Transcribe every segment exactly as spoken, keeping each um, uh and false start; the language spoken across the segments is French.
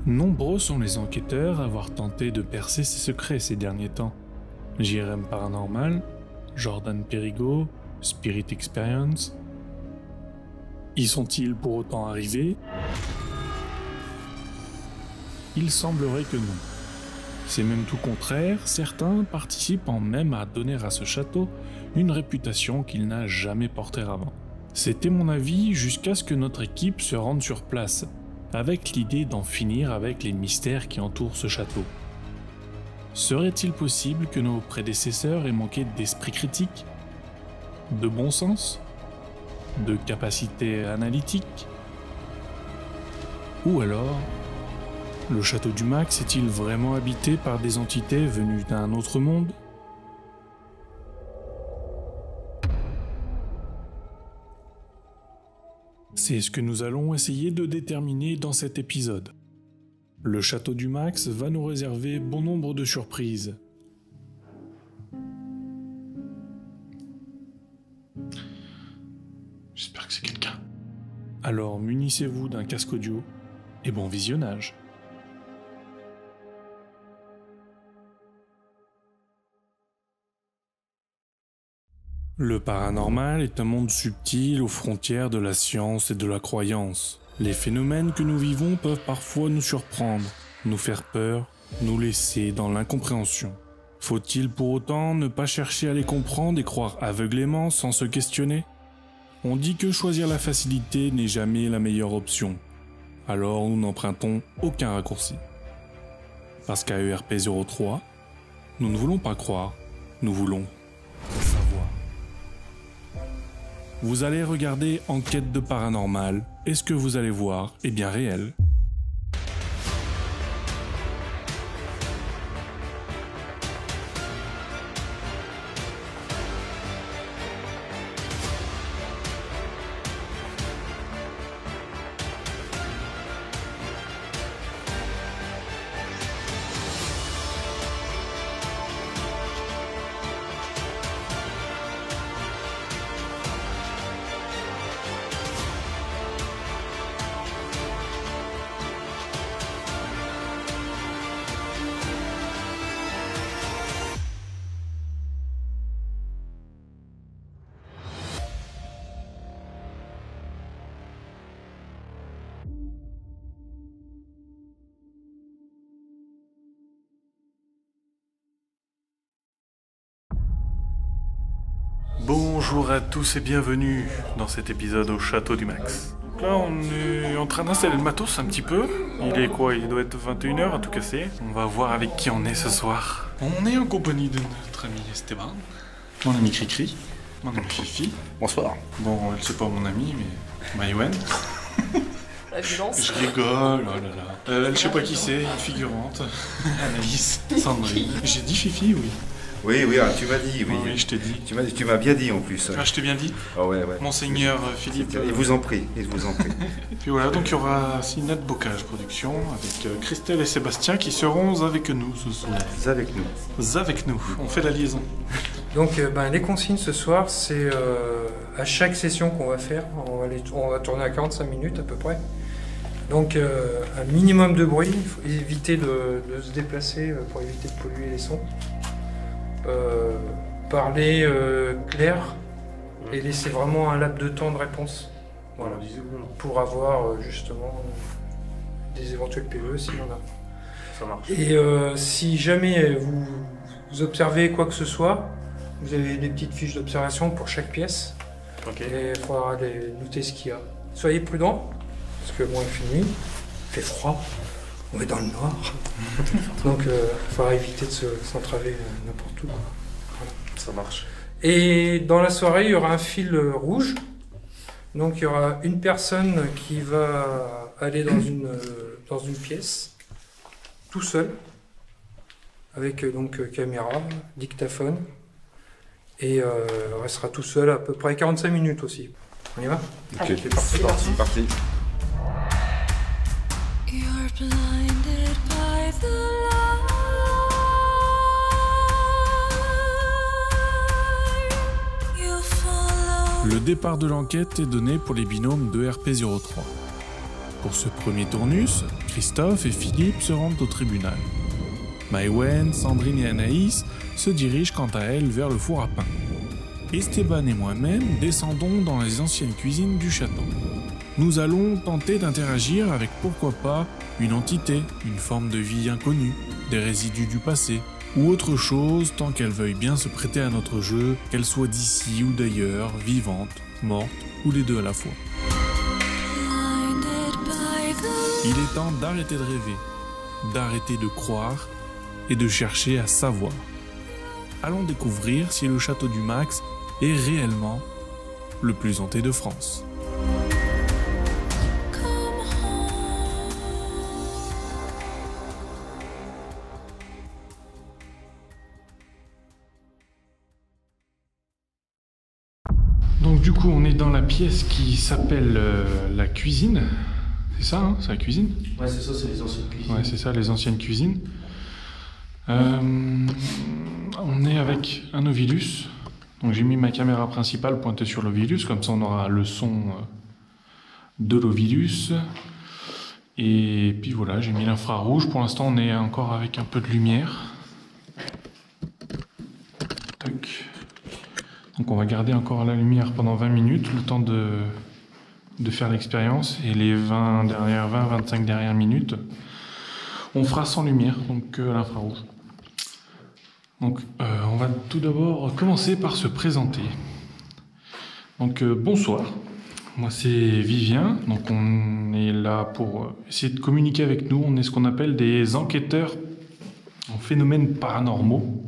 Nombreux sont les enquêteurs à avoir tenté de percer ses secrets ces derniers temps. J R M Paranormal, Jordan Perigo, Spirit Experience. Y sont-ils pour autant arrivés? Il semblerait que non. C'est même tout contraire, certains participant même à donner à ce château une réputation qu'il n'a jamais portée avant. C'était mon avis jusqu'à ce que notre équipe se rende sur place, avec l'idée d'en finir avec les mystères qui entourent ce château. Serait-il possible que nos prédécesseurs aient manqué d'esprit critique, de bon sens, de capacité analytique? Ou alors, le château du Max est-il vraiment habité par des entités venues d'un autre monde? C'est ce que nous allons essayer de déterminer dans cet épisode. Le château du Max va nous réserver bon nombre de surprises. J'espère que c'est quelqu'un. Alors munissez-vous d'un casque audio et bon visionnage. Le paranormal est un monde subtil aux frontières de la science et de la croyance. Les phénomènes que nous vivons peuvent parfois nous surprendre, nous faire peur, nous laisser dans l'incompréhension. Faut-il pour autant ne pas chercher à les comprendre et croire aveuglément sans se questionner? On dit que choisir la facilité n'est jamais la meilleure option. Alors nous n'empruntons aucun raccourci. Parce qu'à E R P zéro trois, nous ne voulons pas croire, nous voulons savoir. Vous allez regarder Enquête de paranormal, et ce que vous allez voir est bien réel. Bonjour à tous et bienvenue dans cet épisode au Château du Max. Donc là on est en train d'installer le matos un petit peu. Il est quoi? Il doit être vingt et une heures à tout casser. On va voir avec qui on est ce soir. On est en compagnie de notre ami Esteban, mon ami Cricri, mon ami Fifi. Bonsoir. Bon, elle c'est pas mon ami mais Maïwen. La violence. Je rigole, oh là là. Euh, elle je sais pas qui c'est, une figurante. Analyse, Sandrine. J'ai dit Fifi, oui. Oui, oui, ah, tu m'as dit, oui. Oh, oui, je t'ai dit. Tu m'as, tu m'as bien dit en plus. Ah, je t'ai bien dit. Ah ouais, ouais. Monseigneur Philippe. Il vous en prie, il vous en prie. Et puis voilà, donc il y aura Sinat Bocage Production avec euh, Christelle et Sébastien qui seront avec nous ce soir. Avec nous. Avec nous, on fait la liaison. Donc euh, ben, les consignes ce soir, c'est euh, à chaque session qu'on va faire, on va, les, on va tourner à quarante-cinq minutes à peu près. Donc euh, un minimum de bruit, il faut éviter de, de se déplacer euh, pour éviter de polluer les sons. Euh, parler euh, clair et laisser vraiment un laps de temps de réponse. Voilà. Pour avoir euh, justement euh, des éventuels P V E s'il y en a. Ça marche. Et euh, si jamais vous, vous observez quoi que ce soit, vous avez des petites fiches d'observation pour chaque pièce. Ok. Et il faudra aller noter ce qu'il y a. Soyez prudents, parce que bon, il fait nuit, il fait froid, on est dans le noir. Donc il euh, faudra éviter de se, s'entraver euh, n'importe où. Voilà. Ça marche. Et dans la soirée, il y aura un fil euh, rouge. Donc il y aura une personne qui va aller dans une, euh, dans une pièce, tout seul, avec euh, donc euh, caméra, dictaphone, et euh, restera tout seul à peu près quarante-cinq minutes aussi. On y va? Ok, c'est parti, parti, parti. You're blinded by the light. You follow. Le départ de l'enquête est donné pour les binômes de E R P zéro trois. Pour ce premier tournus, Christophe et Philippe se rendent au tribunal. Maïwen, Sandrine et Anaïs se dirigent quant à elles vers le four à pain. Esteban et moi-même descendons dans les anciennes cuisines du château. Nous allons tenter d'interagir avec pourquoi pas une entité, une forme de vie inconnue, des résidus du passé, ou autre chose tant qu'elle veuille bien se prêter à notre jeu, qu'elle soit d'ici ou d'ailleurs, vivante, morte ou les deux à la fois. Il est temps d'arrêter de rêver, d'arrêter de croire et de chercher à savoir. Allons découvrir si le château du Max est réellement le plus hanté de France. Donc du coup on est dans la pièce qui s'appelle euh, la cuisine. C'est ça, hein, c'est la cuisine? Ouais, c'est ça, c'est les anciennes cuisines. Ouais, c'est ça, les anciennes cuisines. Euh, on est avec un Ovilus. Donc j'ai mis ma caméra principale pointée sur l'Ovilus, comme ça on aura le son de l'Ovilus. Et puis voilà, j'ai mis l'infrarouge. Pour l'instant on est encore avec un peu de lumière. Tac. Donc on va garder encore la lumière pendant vingt minutes, le temps de, de faire l'expérience. Et les vingt derrière, vingt à vingt-cinq dernières minutes, on fera sans lumière, donc que l'infrarouge. Donc euh, on va tout d'abord commencer par se présenter. Donc euh, bonsoir, moi c'est Vivien, donc on est là pour essayer de communiquer avec nous. On est ce qu'on appelle des enquêteurs en phénomènes paranormaux.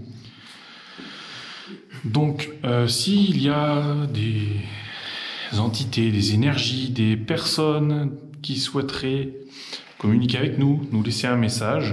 Donc, euh, s'il y a des entités, des énergies, des personnes qui souhaiteraient communiquer avec nous, nous laisser un message,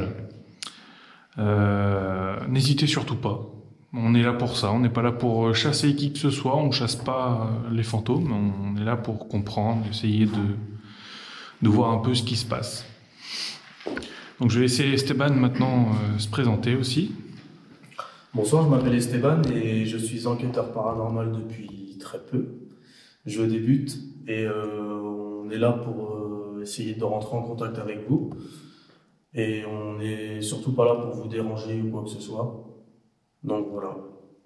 euh, n'hésitez surtout pas. On est là pour ça, on n'est pas là pour chasser qui que ce soit, on ne chasse pas les fantômes, on est là pour comprendre, essayer de, de voir un peu ce qui se passe. Donc je vais laisser Esteban maintenant euh, se présenter aussi. Bonsoir, je m'appelle Esteban et je suis enquêteur paranormal depuis très peu. Je débute et euh, on est là pour euh, essayer de rentrer en contact avec vous. Et on n'est surtout pas là pour vous déranger ou quoi que ce soit. Donc voilà.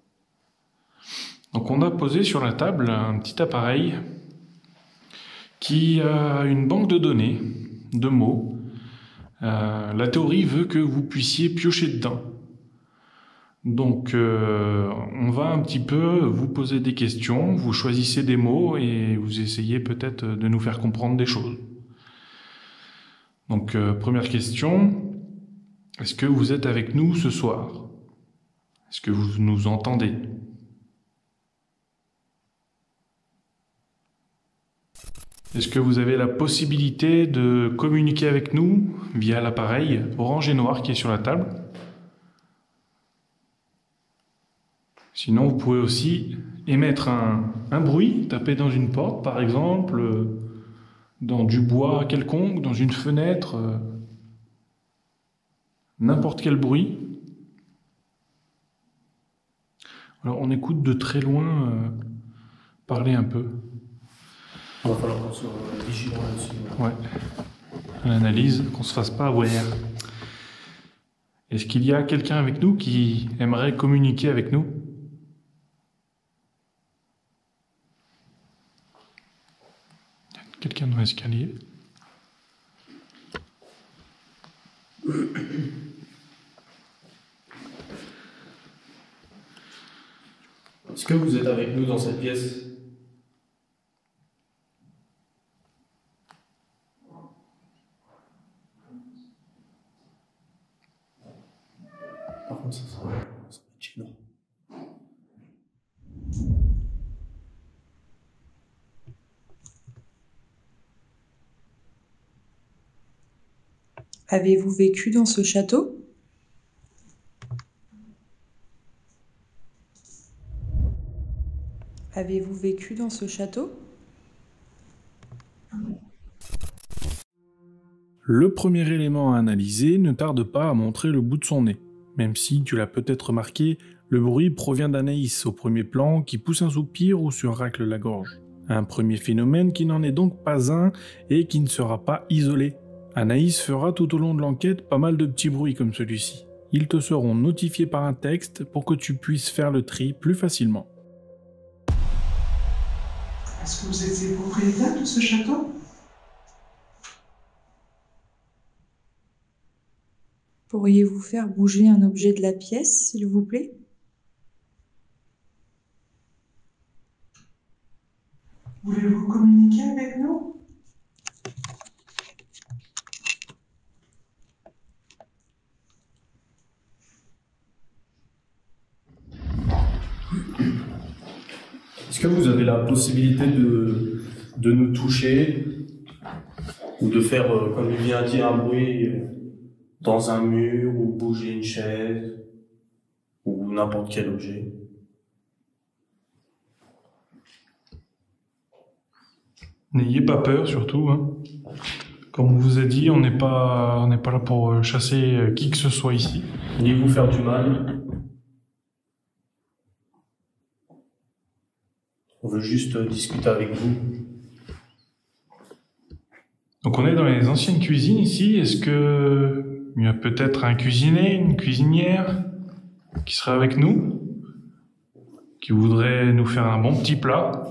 Donc on a posé sur la table un petit appareil qui a une banque de données, de mots. Euh, la théorie veut que vous puissiez piocher dedans. Donc, euh, on va un petit peu vous poser des questions, vous choisissez des mots et vous essayez peut-être de nous faire comprendre des choses. Donc, euh, première question, est-ce que vous êtes avec nous ce soir? Est-ce que vous nous entendez? Est-ce que vous avez la possibilité de communiquer avec nous via l'appareil orange et noir qui est sur la table? Sinon, vous pouvez aussi émettre un, un bruit, taper dans une porte, par exemple, dans du bois quelconque, dans une fenêtre, euh, n'importe quel bruit. Alors, on écoute de très loin, euh, parler un peu. Il va falloir qu'on soit vigilant là-dessus. Ouais. L'analyse, qu'on se fasse pas avoir. Est-ce qu'il y a quelqu'un avec nous qui aimerait communiquer avec nous? Quelqu'un dans l'escalier. Est-ce que vous êtes avec nous dans cette pièce? Par contre, ça sera, ça va être gênant. Avez-vous vécu dans ce château? Avez-vous vécu dans ce château? Le premier élément à analyser ne tarde pas à montrer le bout de son nez. Même si, tu l'as peut-être remarqué, le bruit provient d'Anaïs au premier plan qui pousse un soupir ou se racle la gorge. Un premier phénomène qui n'en est donc pas un et qui ne sera pas isolé. Anaïs fera tout au long de l'enquête pas mal de petits bruits comme celui-ci. Ils te seront notifiés par un texte pour que tu puisses faire le tri plus facilement. Est-ce que vous étiez propriétaire de ce château? Pourriez-vous faire bouger un objet de la pièce, s'il vous plaît? Voulez-vous communiquer avec nous? Est-ce que vous avez la possibilité de, de nous toucher ou de faire, euh, comme il vient dire, un bruit euh, dans un mur ou bouger une chaise ou n'importe quel objet? N'ayez pas peur surtout. Hein. Comme on vous a dit, on n'est pas, on n'est pas là pour chasser qui que ce soit ici. Ni vous faire du mal. On veut juste discuter avec vous. Donc on est dans les anciennes cuisines ici. Est-ce que il y a peut-être un cuisinier, une cuisinière qui serait avec nous, qui voudrait nous faire un bon petit plat?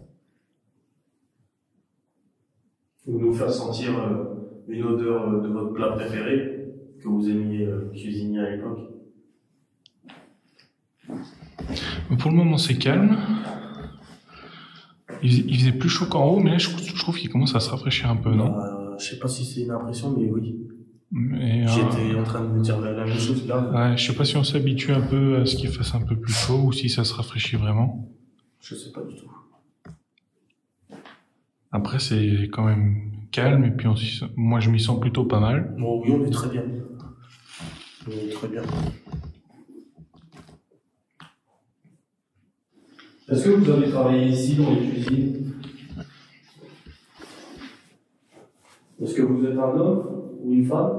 Ou nous faire sentir euh, une odeur euh, de votre plat préféré que vous aimiez euh, cuisiner à l'époque. Pour le moment c'est calme. Il faisait, il faisait plus chaud qu'en haut, mais là je, je trouve qu'il commence à se rafraîchir un peu, non? euh, Je sais pas si c'est une impression, mais oui. Mais, euh, J'étais en train de me dire la, la même chose là. Ouais, je sais pas si on s'habitue un peu à ce qu'il fasse un peu plus chaud ou si ça se rafraîchit vraiment. Je sais pas du tout. Après c'est quand même calme et puis on, moi je m'y sens plutôt pas mal. Bon, oui, on est très bien. On est très bien. Est-ce que vous avez travaillé ici dans les cuisines? Est-ce que vous êtes un homme ou une femme?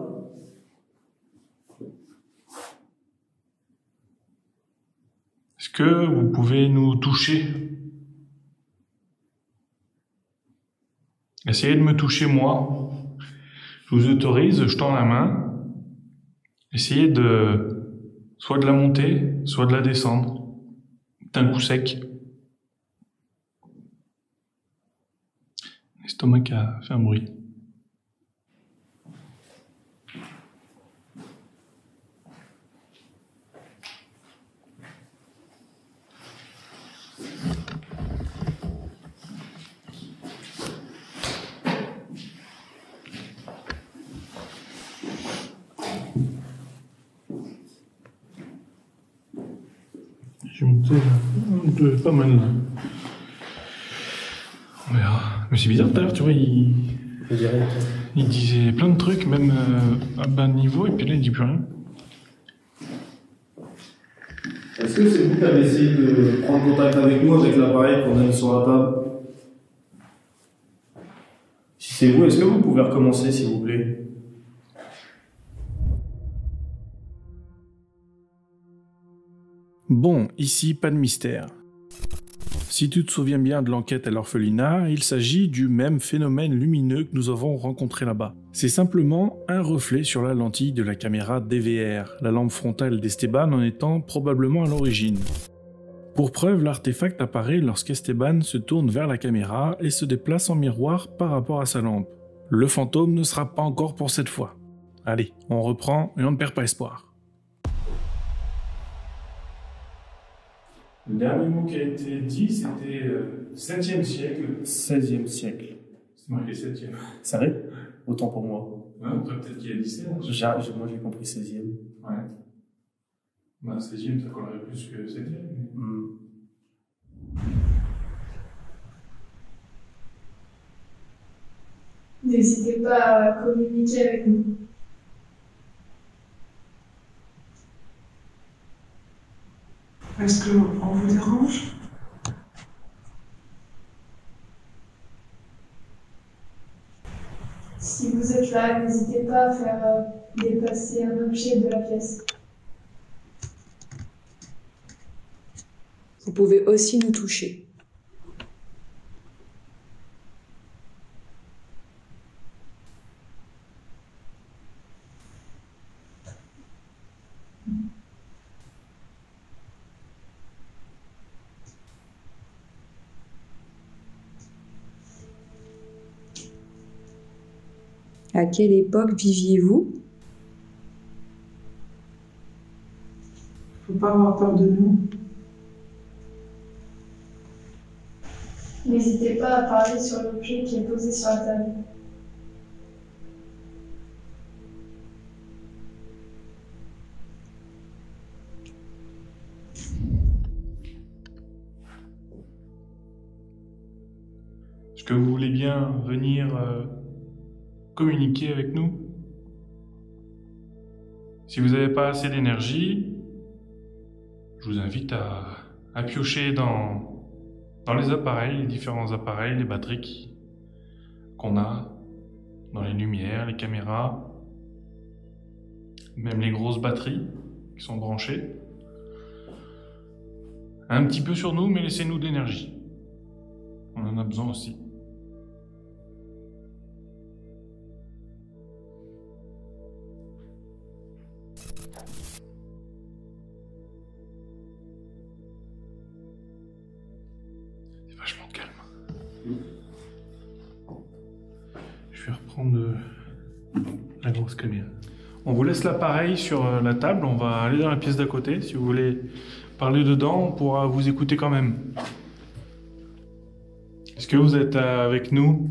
Est-ce que vous pouvez nous toucher? Essayez de me toucher moi. Je vous autorise, je tends la main. Essayez de soit de la monter, soit de la descendre. D'un coup sec. L'estomac a fait un bruit. J'ai monté un peu, pas mal. On verra. Mais c'est bizarre tout à l'heure, tu vois, il... il disait plein de trucs, même euh, à bas niveau, et puis là il dit plus rien. Est-ce que c'est vous qui avez essayé de prendre contact avec nous avec l'appareil qu'on a mis sur la table? Si c'est vous, est-ce que vous pouvez recommencer s'il vous plaît? Bon, ici, pas de mystère. Si tu te souviens bien de l'enquête à l'orphelinat, il s'agit du même phénomène lumineux que nous avons rencontré là-bas. C'est simplement un reflet sur la lentille de la caméra D V R, la lampe frontale d'Esteban en étant probablement à l'origine. Pour preuve, l'artefact apparaît lorsqu'Esteban se tourne vers la caméra et se déplace en miroir par rapport à sa lampe. Le fantôme ne sera pas encore pour cette fois. Allez, on reprend et on ne perd pas espoir. Le dernier mot qui a été dit, c'était euh, septième siècle. seizième siècle. C'est marqué septième. C'est vrai? Autant pour moi. Ouais, peut-être qu'il y a dix-sept. Hein. J'ai, moi j'ai compris seizième. Ouais. Bah, seizième, ça collerait plus que septième. Mais... Mm. N'hésitez pas à communiquer avec nous. Est-ce qu'on vous dérange? Si vous êtes là, n'hésitez pas à faire euh, dépasser un objet de la pièce. Vous pouvez aussi nous toucher. À quelle époque viviez-vous? Faut pas avoir peur de nous. N'hésitez pas à parler sur l'objet qui est posé sur la table. Est-ce que vous voulez bien venir euh, communiquer avec nous? Si vous n'avez pas assez d'énergie, je vous invite à, à piocher dans, dans les appareils, les différents appareils, les batteries qui- qu'on a, dans les lumières, les caméras, même les grosses batteries qui sont branchées. Un petit peu sur nous, mais laissez-nous de l'énergie. On en a besoin aussi. C'est vachement calme. Je vais reprendre euh, la grosse caméra. On vous laisse l'appareil sur euh, la table, on va aller dans la pièce d'à côté. Si vous voulez parler dedans, on pourra vous écouter quand même. Est-ce que vous êtes euh, avec nous?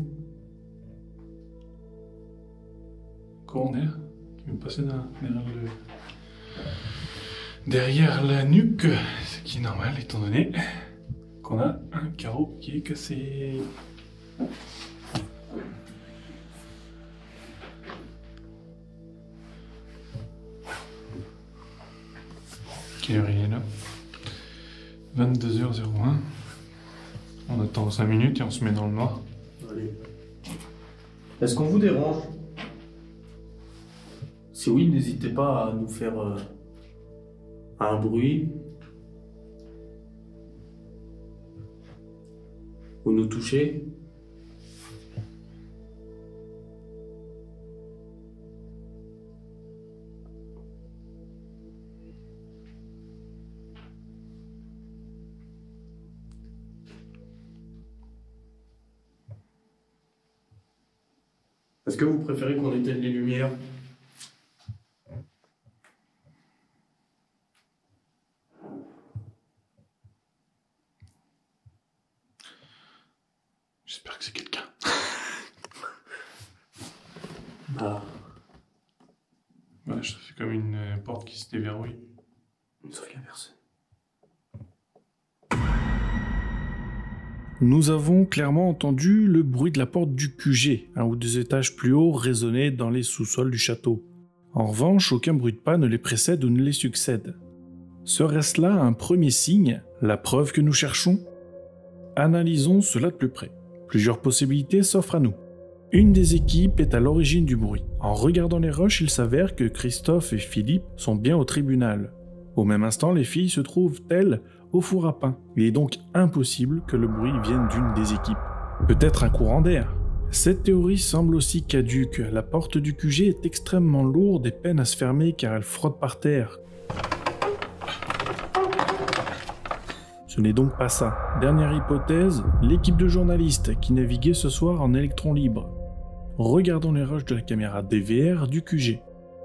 Coroner, qui me passait derrière, le... derrière la nuque, ce qui est normal étant donné qu'on a un carreau qui est cassé. Quelle heure il est là? vingt-deux heures zéro un. On attend cinq minutes et on se met dans le noir. Allez. Est-ce qu'on vous dérange? Si oui, n'hésitez pas à nous faire euh, un bruit ou nous toucher. Est-ce que vous préférez qu'on éteigne les lumières? J'espère que c'est quelqu'un. Ah, Ouais, ça fait comme une euh, porte qui se déverrouille. sauf qu'il n'y a personne. Nous avons clairement entendu le bruit de la porte du Q G, un ou deux étages plus haut, résonner dans les sous-sols du château. En revanche, aucun bruit de pas ne les précède ou ne les succède. Serait-ce là un premier signe, la preuve que nous cherchons? Analysons cela de plus près. Plusieurs possibilités s'offrent à nous. Une des équipes est à l'origine du bruit. En regardant les rushs, il s'avère que Christophe et Philippe sont bien au tribunal. Au même instant, les filles se trouvent, elles, au four à pain. Il est donc impossible que le bruit vienne d'une des équipes. Peut-être un courant d'air. Cette théorie semble aussi caduque. La porte du Q G est extrêmement lourde et peine à se fermer car elle frotte par terre. Ce n'est donc pas ça. Dernière hypothèse, l'équipe de journalistes qui naviguait ce soir en électron libre. Regardons les rushs de la caméra D V R du Q G.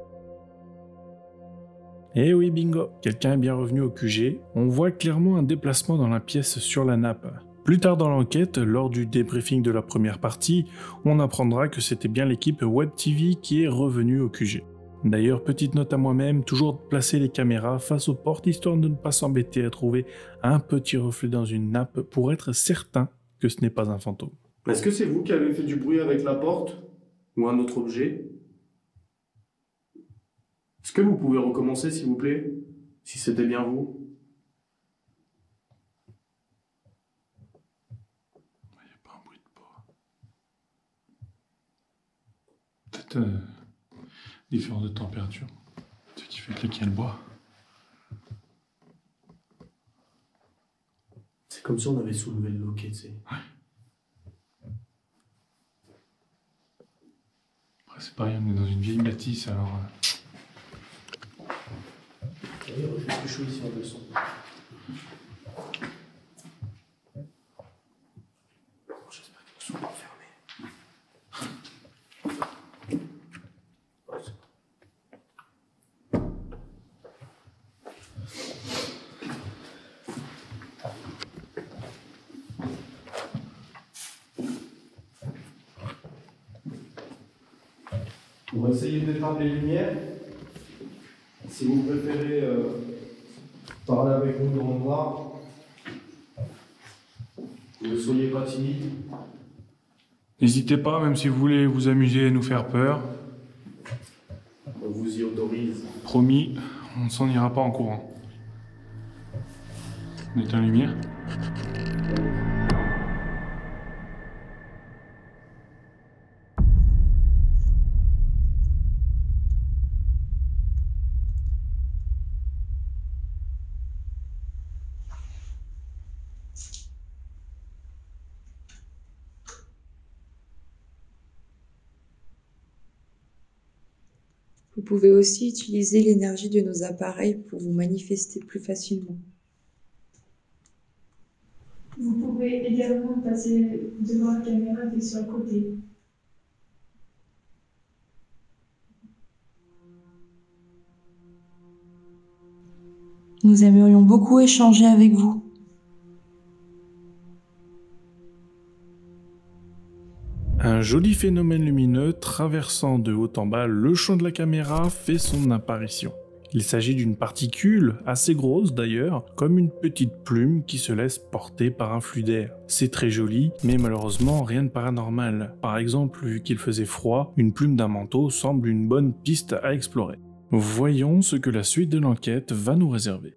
Eh oui, bingo, quelqu'un est bien revenu au Q G. On voit clairement un déplacement dans la pièce sur la nappe. Plus tard dans l'enquête, lors du débriefing de la première partie, on apprendra que c'était bien l'équipe Web T V qui est revenue au Q G. D'ailleurs, petite note à moi-même, toujours placer les caméras face aux portes histoire de ne pas s'embêter à trouver un petit reflet dans une nappe pour être certain que ce n'est pas un fantôme. Est-ce que c'est vous qui avez fait du bruit avec la porte ou un autre objet? Est-ce que vous pouvez recommencer, s'il vous plaît, si c'était bien vous? Il n'y a pas un bruit de pas. Peut-être euh, différence de température. Ce qui fait cliquer le bois. C'est comme si on avait soulevé le loquet, tu sais. Ouais. Après, c'est pareil, on est dans une vieille bâtisse, alors... euh, Il refait plus chaud ici en leçon. J'espère qu'ils ne sont pas fermés. On va essayer d'éteindre les lumières. Si vous préférez euh, parler avec nous dans le noir, ne soyez pas timide. N'hésitez pas, même si vous voulez vous amuser et nous faire peur. On vous y autorise. Promis, on ne s'en ira pas en courant. On éteint la lumière. Vous pouvez aussi utiliser l'énergie de nos appareils pour vous manifester plus facilement. Vous pouvez également passer devant la caméra et sur le côté. Nous aimerions beaucoup échanger avec vous. Un joli phénomène lumineux traversant de haut en bas le champ de la caméra fait son apparition. Il s'agit d'une particule, assez grosse d'ailleurs, comme une petite plume qui se laisse porter par un flux d'air. C'est très joli, mais malheureusement rien de paranormal. Par exemple, vu qu'il faisait froid, une plume d'un manteau semble une bonne piste à explorer. Voyons ce que la suite de l'enquête va nous réserver.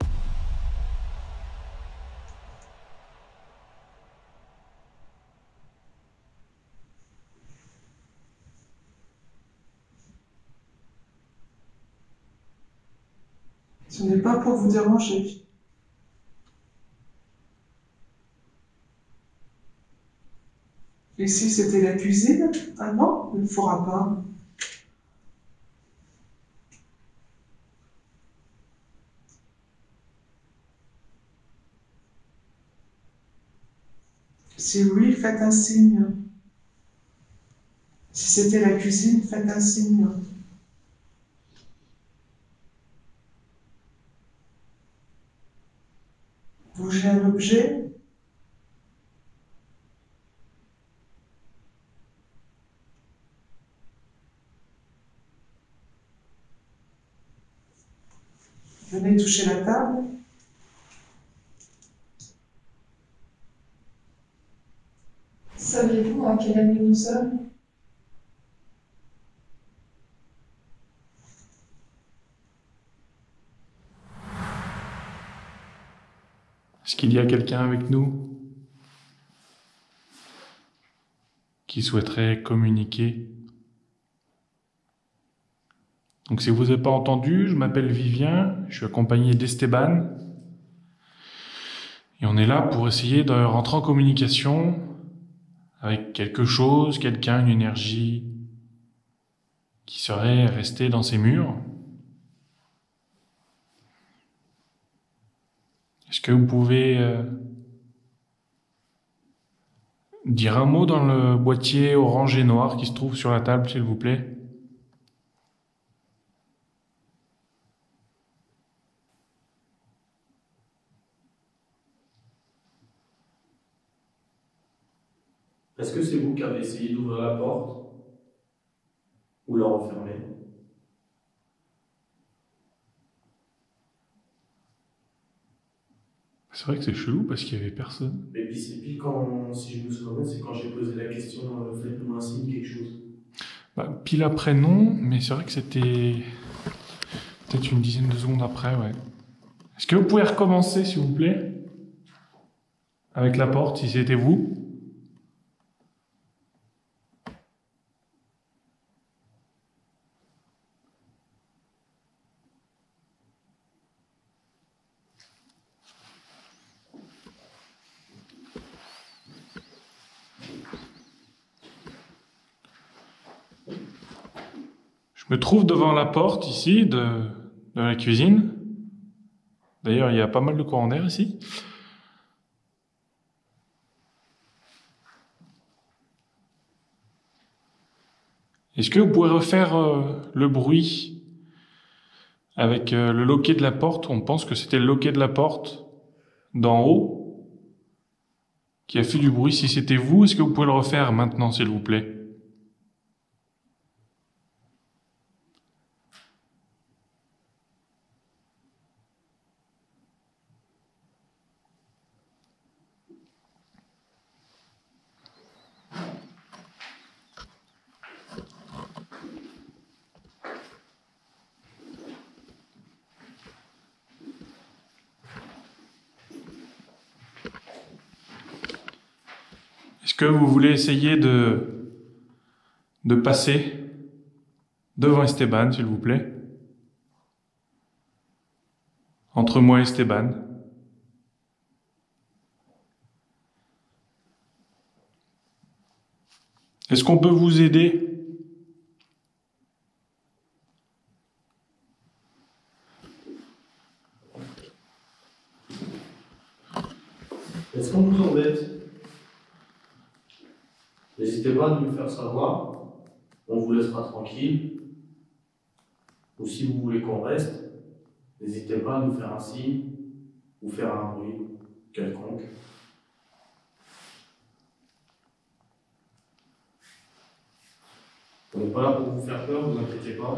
Ce n'est pas pour vous déranger. Et si c'était la cuisine? Ah non, il ne faudra pas. Si oui, faites un signe. Si c'était la cuisine, faites un signe. Bougez un objet. Venez toucher la table. Savez-vous à quelle année nous sommes? Est-ce qu'il y a quelqu'un avec nous qui souhaiterait communiquer? Donc si vous n'avez pas entendu, je m'appelle Vivien, je suis accompagné d'Esteban. Et on est là pour essayer de rentrer en communication avec quelque chose, quelqu'un, une énergie qui serait restée dans ces murs. Est-ce que vous pouvez euh, dire un mot dans le boîtier orange et noir qui se trouve sur la table, s'il vous plaît? Est-ce que c'est vous qui avez essayé d'ouvrir la porte ou la refermer? C'est vrai que c'est chelou parce qu'il n'y avait personne. Et puis c'est puis quand, si je me souviens, c'est quand j'ai posé la question, euh, faites-moi un signe, quelque chose. Bah, pile après non, mais c'est vrai que c'était peut-être une dizaine de secondes après, ouais. Est-ce que vous pouvez recommencer, s'il vous plaît? Avec la porte, si c'était vous? Je me trouve devant la porte ici de, de la cuisine. D'ailleurs, il y a pas mal de courant d'air ici. Est-ce que vous pouvez refaire euh, le bruit avec euh, le loquet de la porte? On pense que c'était le loquet de la porte d'en haut qui a fait du bruit. Si c'était vous, est-ce que vous pouvez le refaire maintenant, s'il vous plaît? que vous voulez essayer de, de passer devant Esteban, s'il vous plaît? Entre moi et Esteban. Est-ce qu'on peut vous aider? Est-ce qu'on vous embête? N'hésitez pas à nous le faire savoir. On vous laissera tranquille. Ou si vous voulez qu'on reste, n'hésitez pas à nous faire un signe ou faire un bruit quelconque. On n'est pas là pour vous faire peur, vous inquiétez pas.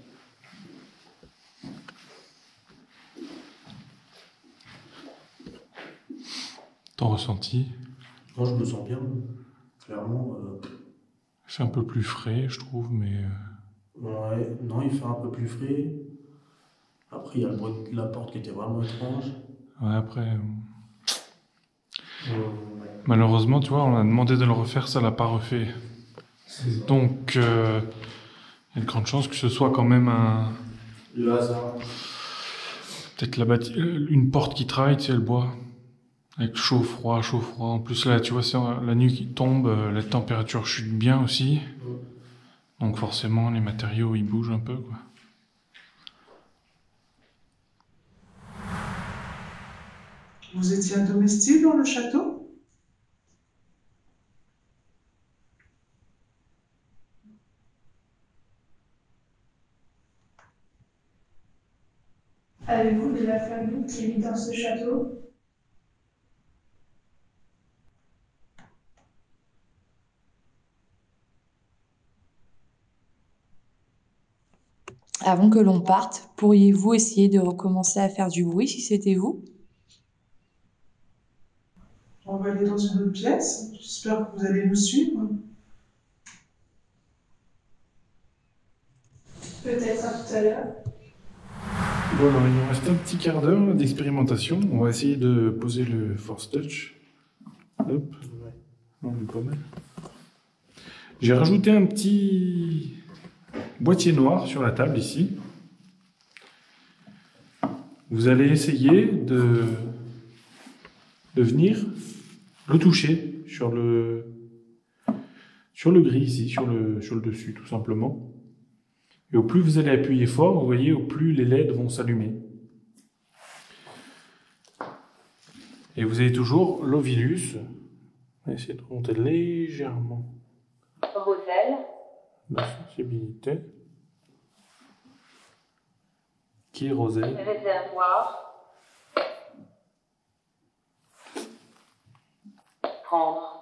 Ton ressenti? Moi, je me sens bien. Clairement. Euh... C'est un peu plus frais, je trouve, mais... Euh... Ouais, non, il fait un peu plus frais. Après, il y a le bruit de la porte qui était vraiment étrange. Ouais, après... Euh... Euh, ouais. Malheureusement, tu vois, on a demandé de le refaire, ça l'a pas refait. Donc, euh, il y a de grandes chances que ce soit quand même un... Le hasard. Peut-être la bâti... une porte qui travaille, tu sais, le bois. Avec chaud, froid, chaud, froid. En plus, là, tu vois, c'est la nuit qui tombe, la température chute bien aussi. Donc forcément, les matériaux, ils bougent un peu, quoi. Vous étiez un domestique dans le château? Avez-vous de la famille qui vit dans ce château? Avant que l'on parte, pourriez-vous essayer de recommencer à faire du bruit si c'était vous? On va aller dans une autre pièce. J'espère que vous allez nous suivre. Peut-être à tout à l'heure. Bon, alors il nous reste un petit quart d'heure d'expérimentation. On va essayer de poser le Force Touch. Hop. On est pas mal. J'ai rajouté un petit boîtier noir sur la table ici. Vous allez essayer de, de venir le toucher sur le, sur le gris ici, sur le, sur le dessus tout simplement. Et au plus vous allez appuyer fort, vous voyez, au plus les L E D vont s'allumer. Et vous avez toujours l'Ovilus. On va essayer de monter légèrement Roselle. la sensibilité. Qui est Roselle? Réservoir. Prendre.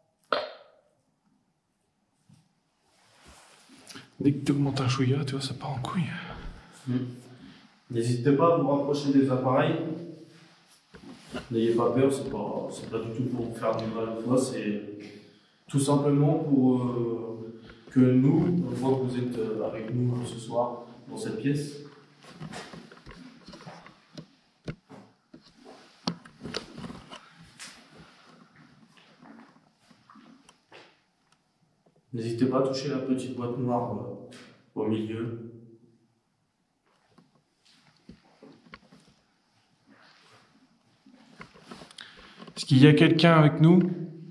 Dès que tu augmentes un chouïa, tu vois, ça part en couille. Mmh. N'hésitez pas à vous rapprocher des appareils. N'ayez pas peur, c'est pas, c'est pas du tout pour vous faire du mal ou quoi, c'est tout simplement pour euh, que nous, on voit que vous êtes avec nous ce soir dans cette pièce. N'hésitez pas à toucher la petite boîte noire euh, au milieu. Est-ce qu'il y a quelqu'un avec nous?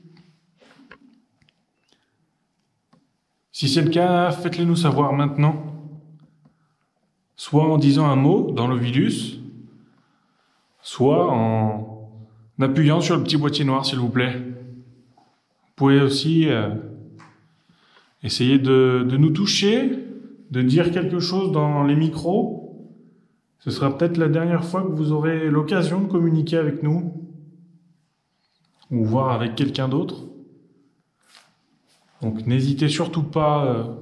Si c'est le cas, faites-le nous savoir maintenant. Soit en disant un mot dans l'Ovilus, soit en appuyant sur le petit boîtier noir, s'il vous plaît. Vous pouvez aussi euh, essayer de, de nous toucher, de dire quelque chose dans les micros. Ce sera peut-être la dernière fois que vous aurez l'occasion de communiquer avec nous. Ou voir avec quelqu'un d'autre. Donc n'hésitez surtout pas euh,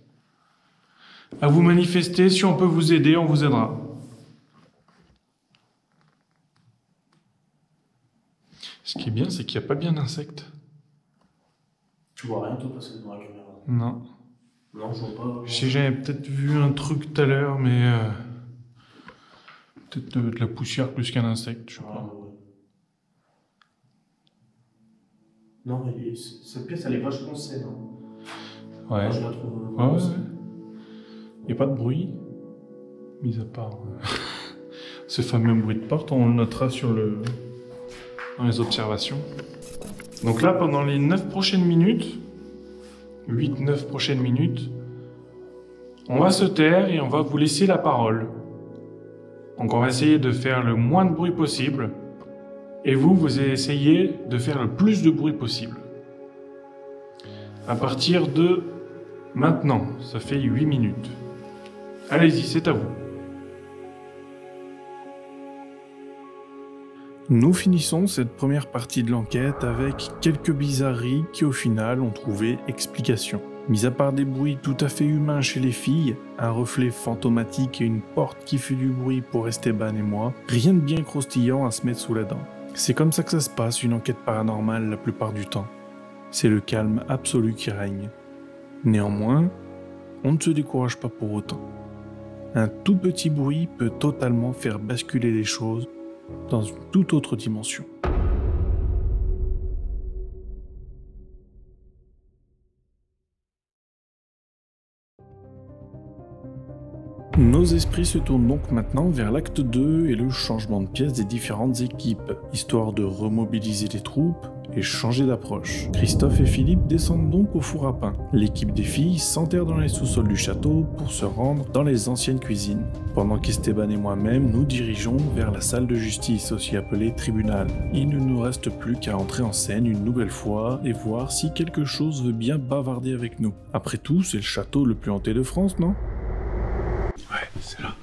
à vous manifester. Si on peut vous aider, on vous aidera. Ce qui est bien, c'est qu'il n'y a pas bien d'insectes. Tu vois rien toi passer devant la caméra? Non. Non, je vois pas. Je sais que j'avais peut-être vu un truc tout à l'heure, mais euh, peut-être de, de la poussière plus qu'un insecte, je sais Ah, pas. ouais. Non, mais cette pièce, elle est vachement saine. Hein. Ouais. Moi, je la trouve Ouais, ouais. saine. Il n'y a pas de bruit, mis à part euh, ce fameux bruit de porte, on le notera sur le... dans les observations. Donc là, pendant les neuf prochaines minutes, huit neuf prochaines minutes, on va se taire et on va vous laisser la parole. Donc on va essayer de faire le moins de bruit possible, et vous, vous essayez de faire le plus de bruit possible. À partir de maintenant, ça fait huit minutes. Allez-y, c'est à vous. Nous finissons cette première partie de l'enquête avec quelques bizarreries qui au final ont trouvé explication. Mis à part des bruits tout à fait humains chez les filles, un reflet fantomatique et une porte qui fait du bruit pour Esteban et moi, rien de bien croustillant à se mettre sous la dent. C'est comme ça que ça se passe une enquête paranormale la plupart du temps. C'est le calme absolu qui règne. Néanmoins, on ne se décourage pas pour autant. Un tout petit bruit peut totalement faire basculer les choses dans une toute autre dimension. Nos esprits se tournent donc maintenant vers l'acte deux et le changement de pièce des différentes équipes, histoire de remobiliser les troupes et changer d'approche. Christophe et Philippe descendent donc au four à pain. L'équipe des filles s'enterre dans les sous-sols du château pour se rendre dans les anciennes cuisines, pendant qu'Esteban et moi-même nous dirigeons vers la salle de justice, aussi appelée tribunal. Il ne nous reste plus qu'à entrer en scène une nouvelle fois et voir si quelque chose veut bien bavarder avec nous. Après tout, c'est le château le plus hanté de France, non ? Ouais, c'est là.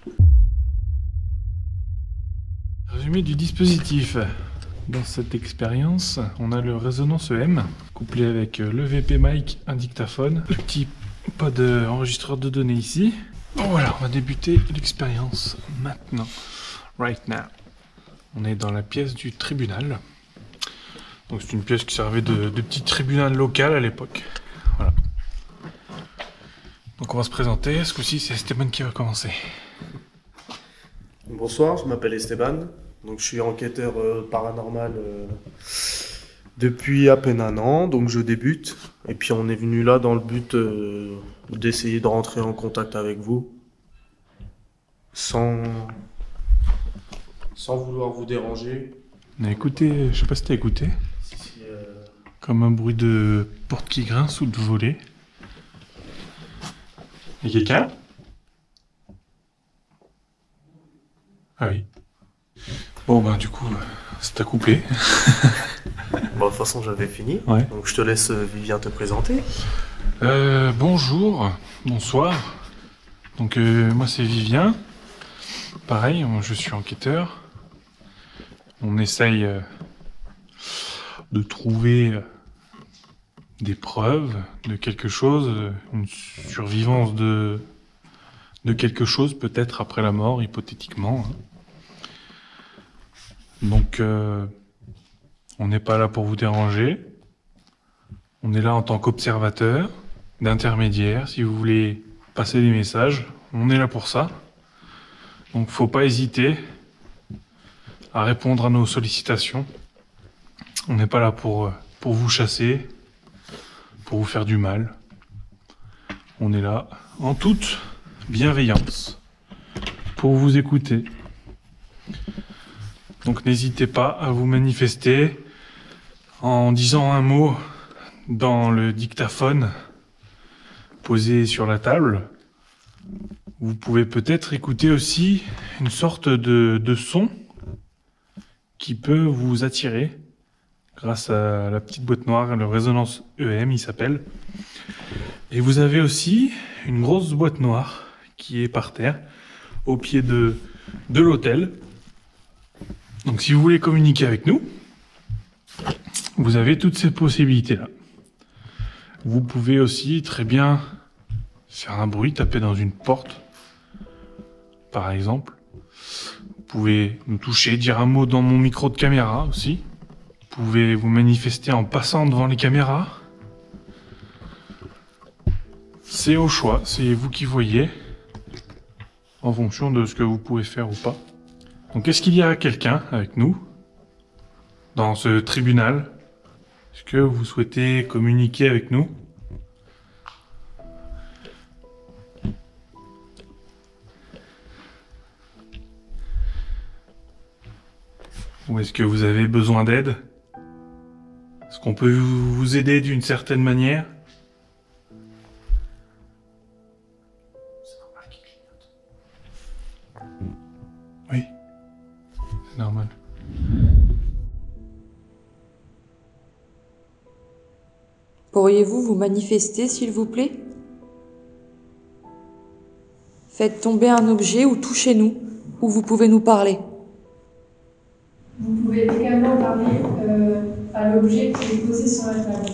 Résumé du dispositif. Dans cette expérience, on a le résonance E M, couplé avec le V P mic, un dictaphone, le petit pod enregistreur de données ici. Bon voilà, on va débuter l'expérience maintenant. Right now. On est dans la pièce du tribunal. Donc c'est une pièce qui servait de, de petit tribunal local à l'époque. Voilà. Donc on va se présenter, ce coup-ci c'est Esteban qui va commencer. Bonsoir, je m'appelle Esteban, donc je suis enquêteur euh, paranormal euh, depuis à peine un an, donc je débute. Et puis on est venu là dans le but euh, d'essayer de rentrer en contact avec vous, sans, sans vouloir vous déranger. On a écouté, je sais pas si t'as écouté, Si, si, euh, comme un bruit de porte qui grince ou de volet. Y'a quelqu'un ? Ah oui. Bon ben du coup, c'est à couper. Bon, de toute façon j'avais fini, Ouais. donc je te laisse euh, Vivien te présenter. Euh, bonjour, bonsoir. Donc euh, moi c'est Vivien. Pareil, je suis enquêteur. On essaye euh, de trouver euh, des preuves de quelque chose, une survivance de, de quelque chose, peut-être après la mort, hypothétiquement. Donc, euh, on n'est pas là pour vous déranger. On est là en tant qu'observateur, d'intermédiaire. Si vous voulez passer des messages, on est là pour ça. Donc, faut pas hésiter à répondre à nos sollicitations. On n'est pas là pour, pour vous chasser, pour vous faire du mal. On est là en toute bienveillance pour vous écouter. Donc n'hésitez pas à vous manifester en disant un mot dans le dictaphone posé sur la table. Vous pouvez peut-être écouter aussi une sorte de, de son qui peut vous attirer grâce à la petite boîte noire, le résonance E M il s'appelle. Et vous avez aussi une grosse boîte noire qui est par terre, au pied de, de l'hôtel. Donc si vous voulez communiquer avec nous, vous avez toutes ces possibilités-là. Vous pouvez aussi très bien faire un bruit, taper dans une porte, par exemple. Vous pouvez nous toucher, dire un mot dans mon micro de caméra aussi. Vous pouvez vous manifester en passant devant les caméras. C'est au choix, c'est vous qui voyez, en fonction de ce que vous pouvez faire ou pas. Donc est-ce qu'il y a quelqu'un avec nous, dans ce tribunal, Est-ce que vous souhaitez communiquer avec nous? Ou est-ce que vous avez besoin d'aide? Est-ce qu'on peut vous aider d'une certaine manière? Oui, c'est normal. Pourriez-vous vous manifester, s'il vous plaît? Faites tomber un objet ou touchez-nous, ou vous pouvez nous parler. Vous pouvez également parler euh, à l'objet qui est posé sur la table.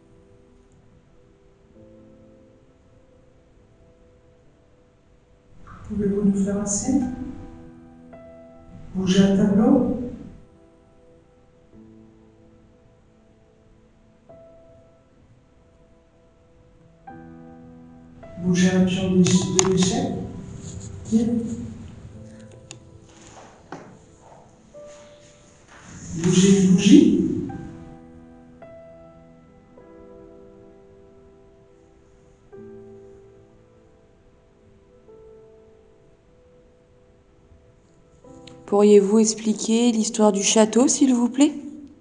Pouvez-vous nous faire un signe? Bougez un tableau? Bougez un pion de l'échelle? Bien. Bougez une bougie? Pourriez-vous expliquer l'histoire du château, s'il vous plaît?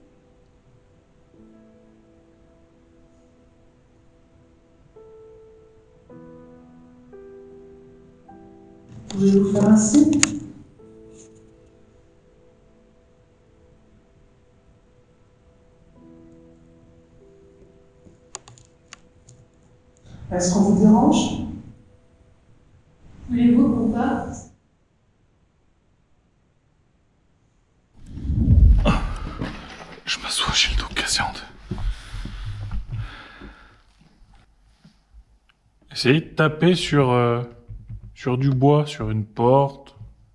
Pouvez-vous faire un signe? Est-ce qu'on vous dérange? Voulez-vous qu'on parte? Je m'assois, j'ai le dos cassante. Essayez de taper sur, euh, sur du bois, sur une porte.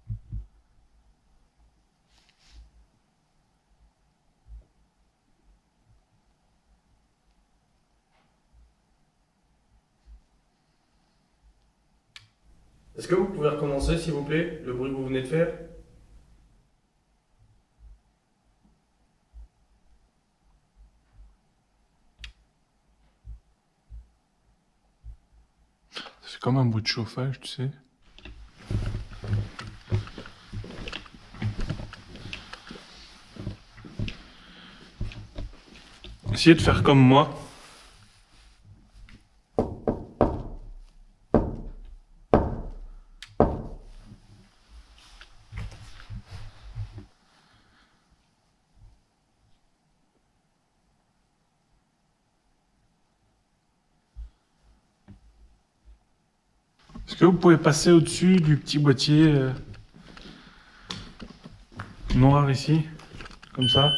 Est-ce que vous pouvez recommencer, s'il vous plaît, le bruit que vous venez de faire? C'est comme un bruit de chauffage, tu sais. Essayez de faire comme moi. Est-ce que vous pouvez passer au-dessus du petit boîtier euh, noir ici, comme ça?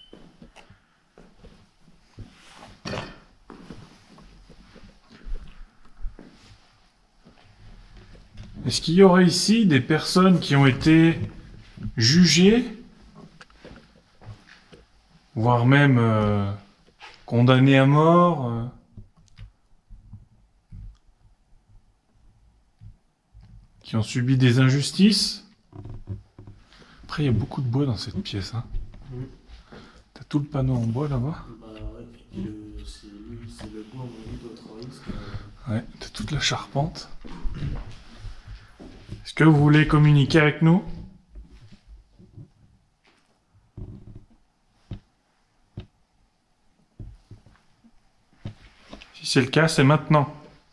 Est-ce qu'il y aurait ici des personnes qui ont été jugées, voire même euh, condamnées à mort euh, qui ont subi des injustices? Après, il y a beaucoup de bois dans cette pièce. Hein. Mmh. T'as tout le panneau en bois là-bas? Bah ouais, puis le, c'est, lui, c'est le bois où on doit travailler. C'est... Ouais, t'as toute la charpente. Est-ce que vous voulez communiquer avec nous? Si c'est le cas, c'est maintenant.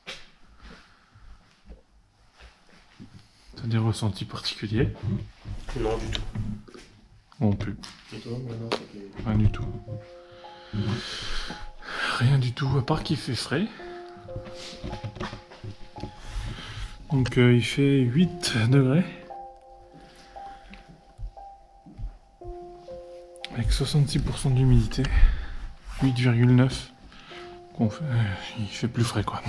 T'as des ressentis particuliers? Non, du tout. Non plus. Et toi? Non, non, c'est... Rien du tout. Rien du tout, à part qu'il fait frais. Donc euh, il fait huit degrés. Avec soixante-six pour cent d'humidité. huit virgule neuf. Fait... Euh, il fait plus frais quoi.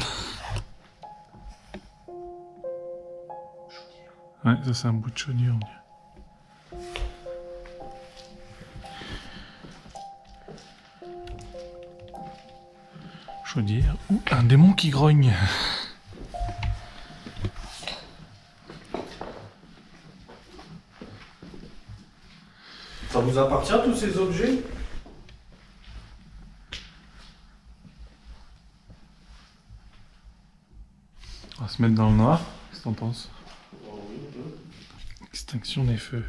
Ouais, ça c'est un bout de chaudière. Chaudière ou un démon qui grogne. Ça vous appartient tous ces objets? se mettre dans le noir, qu'est-ce que t'en penses? Extinction des feux.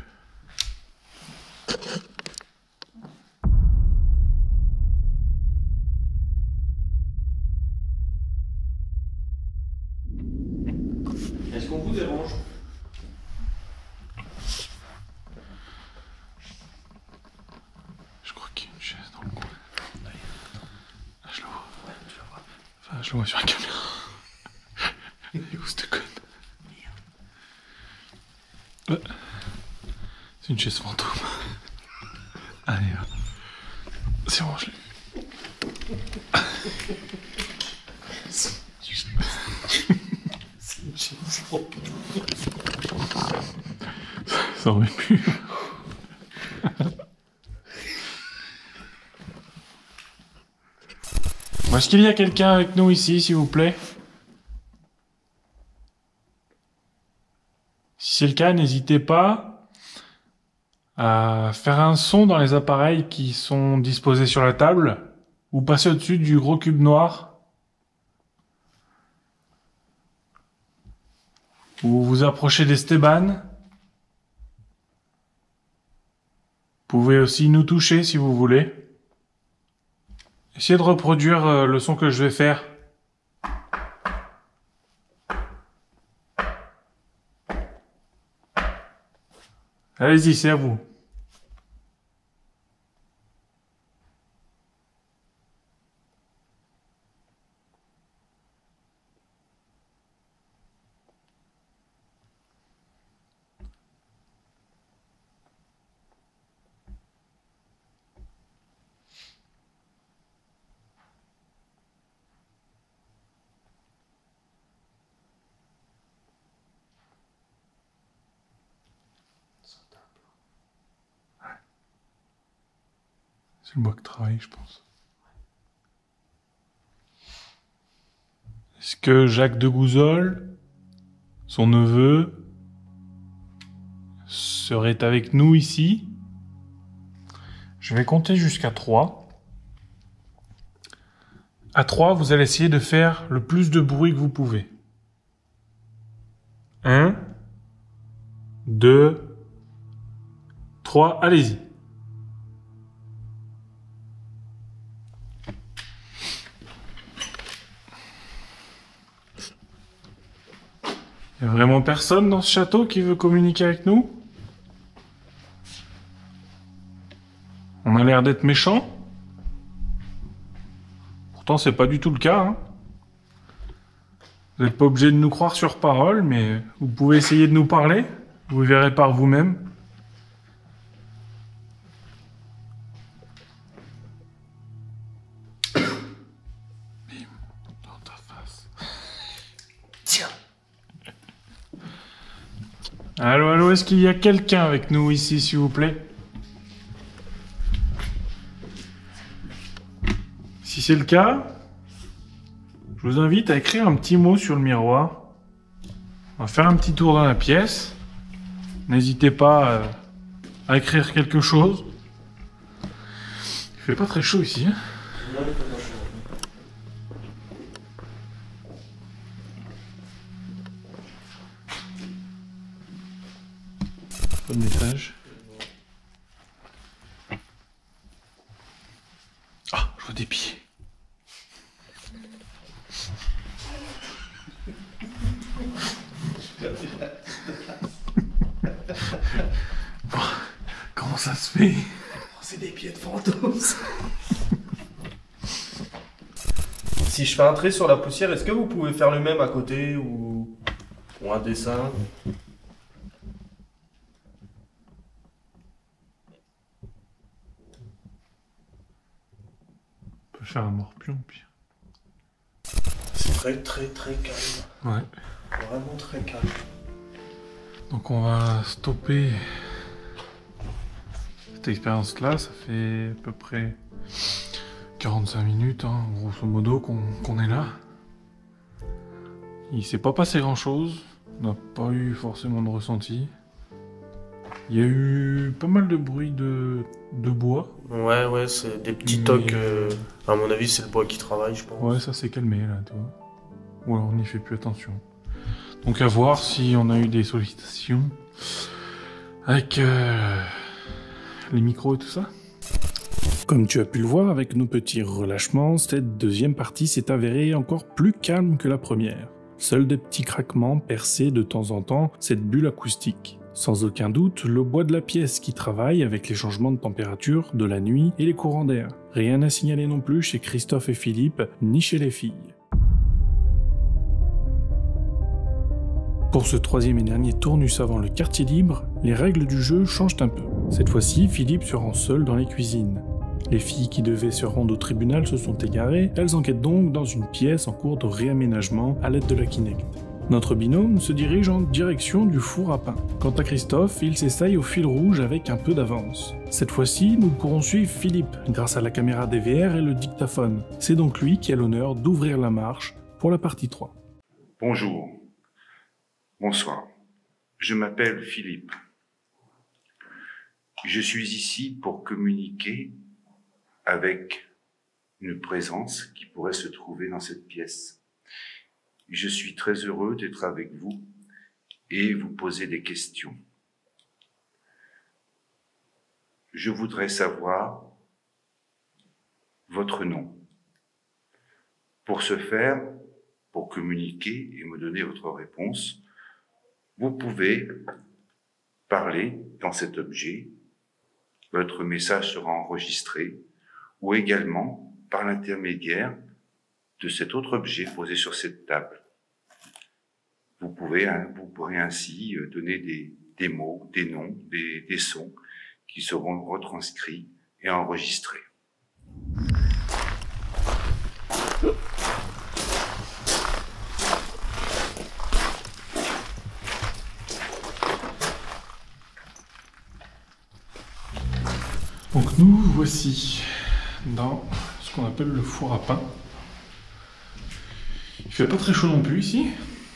Est-ce qu'on vous dérange? Je crois qu'il y a une chaise dans le coin. Là, je la vois. Ouais, tu la vois. Enfin, je la vois sur la caméra. Et où cette conne? Ouais. C'est une chaise fantôme. Allez, là. C'est bon, je l'ai vu. C'est une chaise fantôme. Ça aurait pu. Bon, est-ce qu'il y a quelqu'un avec nous ici, s'il vous plaît? Si c'est le cas, n'hésitez pas à faire un son dans les appareils qui sont disposés sur la table ou passer au-dessus du gros cube noir. Ou vous approchez d'Esteban. Vous pouvez aussi nous toucher si vous voulez. Essayez de reproduire euh, le son que je vais faire. Allez-y, c'est à vous. C'est le bois qui travaille, je pense. Est-ce que Jacques de Gouzol, son neveu, serait avec nous ici? Je vais compter jusqu'à trois. À trois, vous allez essayer de faire le plus de bruit que vous pouvez. Un, deux, trois, allez-y. Il n'y a vraiment personne dans ce château qui veut communiquer avec nous? On a l'air d'être méchants. Pourtant, c'est pas du tout le cas. Hein. Vous n'êtes pas obligé de nous croire sur parole, mais vous pouvez essayer de nous parler. Vous verrez par vous-même. Bim, dans ta face. Tiens. Allô, allô, est-ce qu'il y a quelqu'un avec nous ici, s'il vous plaît? Si c'est le cas, je vous invite à écrire un petit mot sur le miroir. On va faire un petit tour dans la pièce. N'hésitez pas à écrire quelque chose. Il fait pas très chaud ici. Hein? Pas de message. Ah, je vois des pieds. Bon, comment ça se fait? C'est des pieds de fantômes. Si je fais un trait sur la poussière, est-ce que vous pouvez faire le même à côté ou, ou un dessin? On peut faire un morpion, puis. C'est très très très calme. Ouais. Vraiment très calme. Donc on va stopper cette expérience-là. Ça fait à peu près quarante-cinq minutes, hein, grosso modo, qu'on qu'on est là. Il s'est pas passé grand-chose. On n'a pas eu forcément de ressenti. Il y a eu pas mal de bruit de, de bois. Ouais, ouais, c'est des petits Mais... tocs. Euh, à mon avis, c'est le bois qui travaille, je pense. Ouais, ça s'est calmé là, tu vois. Ou alors on n'y fait plus attention. Donc à voir si on a eu des sollicitations avec euh, les micros et tout ça. Comme tu as pu le voir avec nos petits relâchements, cette deuxième partie s'est avérée encore plus calme que la première. Seuls des petits craquements perçaient de temps en temps cette bulle acoustique. Sans aucun doute, le bois de la pièce qui travaille avec les changements de température, de la nuit et les courants d'air. Rien à signaler non plus chez Christophe et Philippe, ni chez les filles. Pour ce troisième et dernier tournus avant le quartier libre, les règles du jeu changent un peu. Cette fois-ci, Philippe se rend seul dans les cuisines. Les filles qui devaient se rendre au tribunal se sont égarées, elles enquêtent donc dans une pièce en cours de réaménagement à l'aide de la Kinect. Notre binôme se dirige en direction du four à pain. Quant à Christophe, il s'essaye au fil rouge avec un peu d'avance. Cette fois-ci, nous pourrons suivre Philippe grâce à la caméra D V R et le dictaphone. C'est donc lui qui a l'honneur d'ouvrir la marche pour la partie trois. Bonjour. Bonsoir. Je m'appelle Philippe. Je suis ici pour communiquer avec une présence qui pourrait se trouver dans cette pièce. Je suis très heureux d'être avec vous et vous poser des questions. Je voudrais savoir votre nom. Pour ce faire, pour communiquer et me donner votre réponse, vous pouvez parler dans cet objet. Votre message sera enregistré, ou également par l'intermédiaire de cet autre objet posé sur cette table. Vous pouvez, vous pourrez ainsi donner des, des mots, des noms, des, des sons qui seront retranscrits et enregistrés. Donc nous voici dans ce qu'on appelle le four à pain. Il fait pas très chaud non plus ici.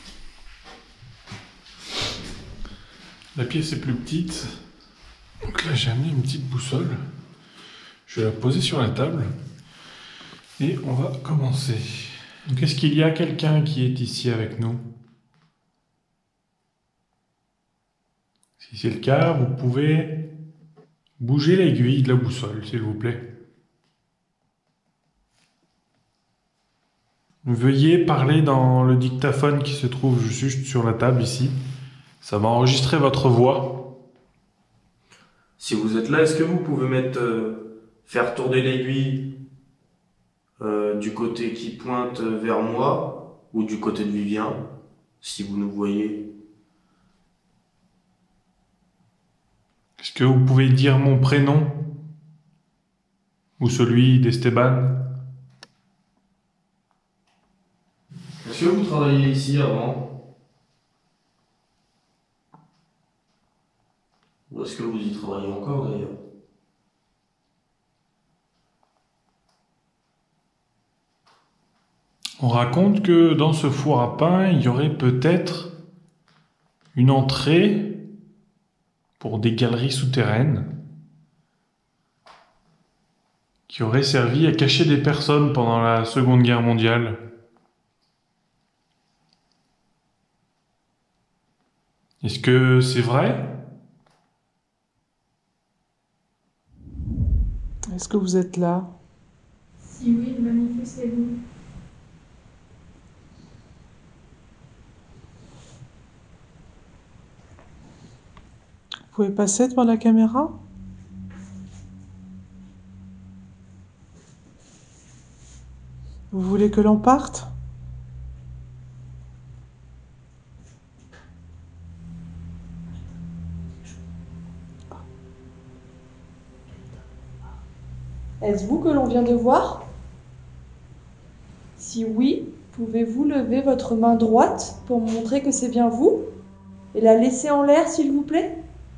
La pièce est plus petite. Donc là j'ai amené une petite boussole. Je vais la poser sur la table. Et on va commencer. Donc est-ce qu'il y a quelqu'un qui est ici avec nous? Si c'est le cas, vous pouvez bouger l'aiguille de la boussole, s'il vous plaît. Veuillez parler dans le dictaphone qui se trouve juste sur la table ici. Ça va enregistrer votre voix. Si vous êtes là, est-ce que vous pouvez mettre, euh, faire tourner l'aiguille euh, du côté qui pointe vers moi ou du côté de Vivien, si vous nous voyez? Est-ce que vous pouvez dire mon prénom? Ou celui d'Esteban? Est-ce que vous travailliez ici avant? Ou est-ce que vous y travaillez encore d'ailleurs? On raconte que dans ce four à pain, il y aurait peut-être une entrée pour des galeries souterraines qui auraient servi à cacher des personnes pendant la Seconde Guerre mondiale. Est-ce que c'est vrai? Est-ce que vous êtes là? Si oui, manifestez-vous. Vous pouvez passer devant la caméra? Vous voulez que l'on parte? Est-ce vous que l'on vient de voir? Si oui, pouvez-vous lever votre main droite pour montrer que c'est bien vous? Et la laisser en l'air, s'il vous plaît?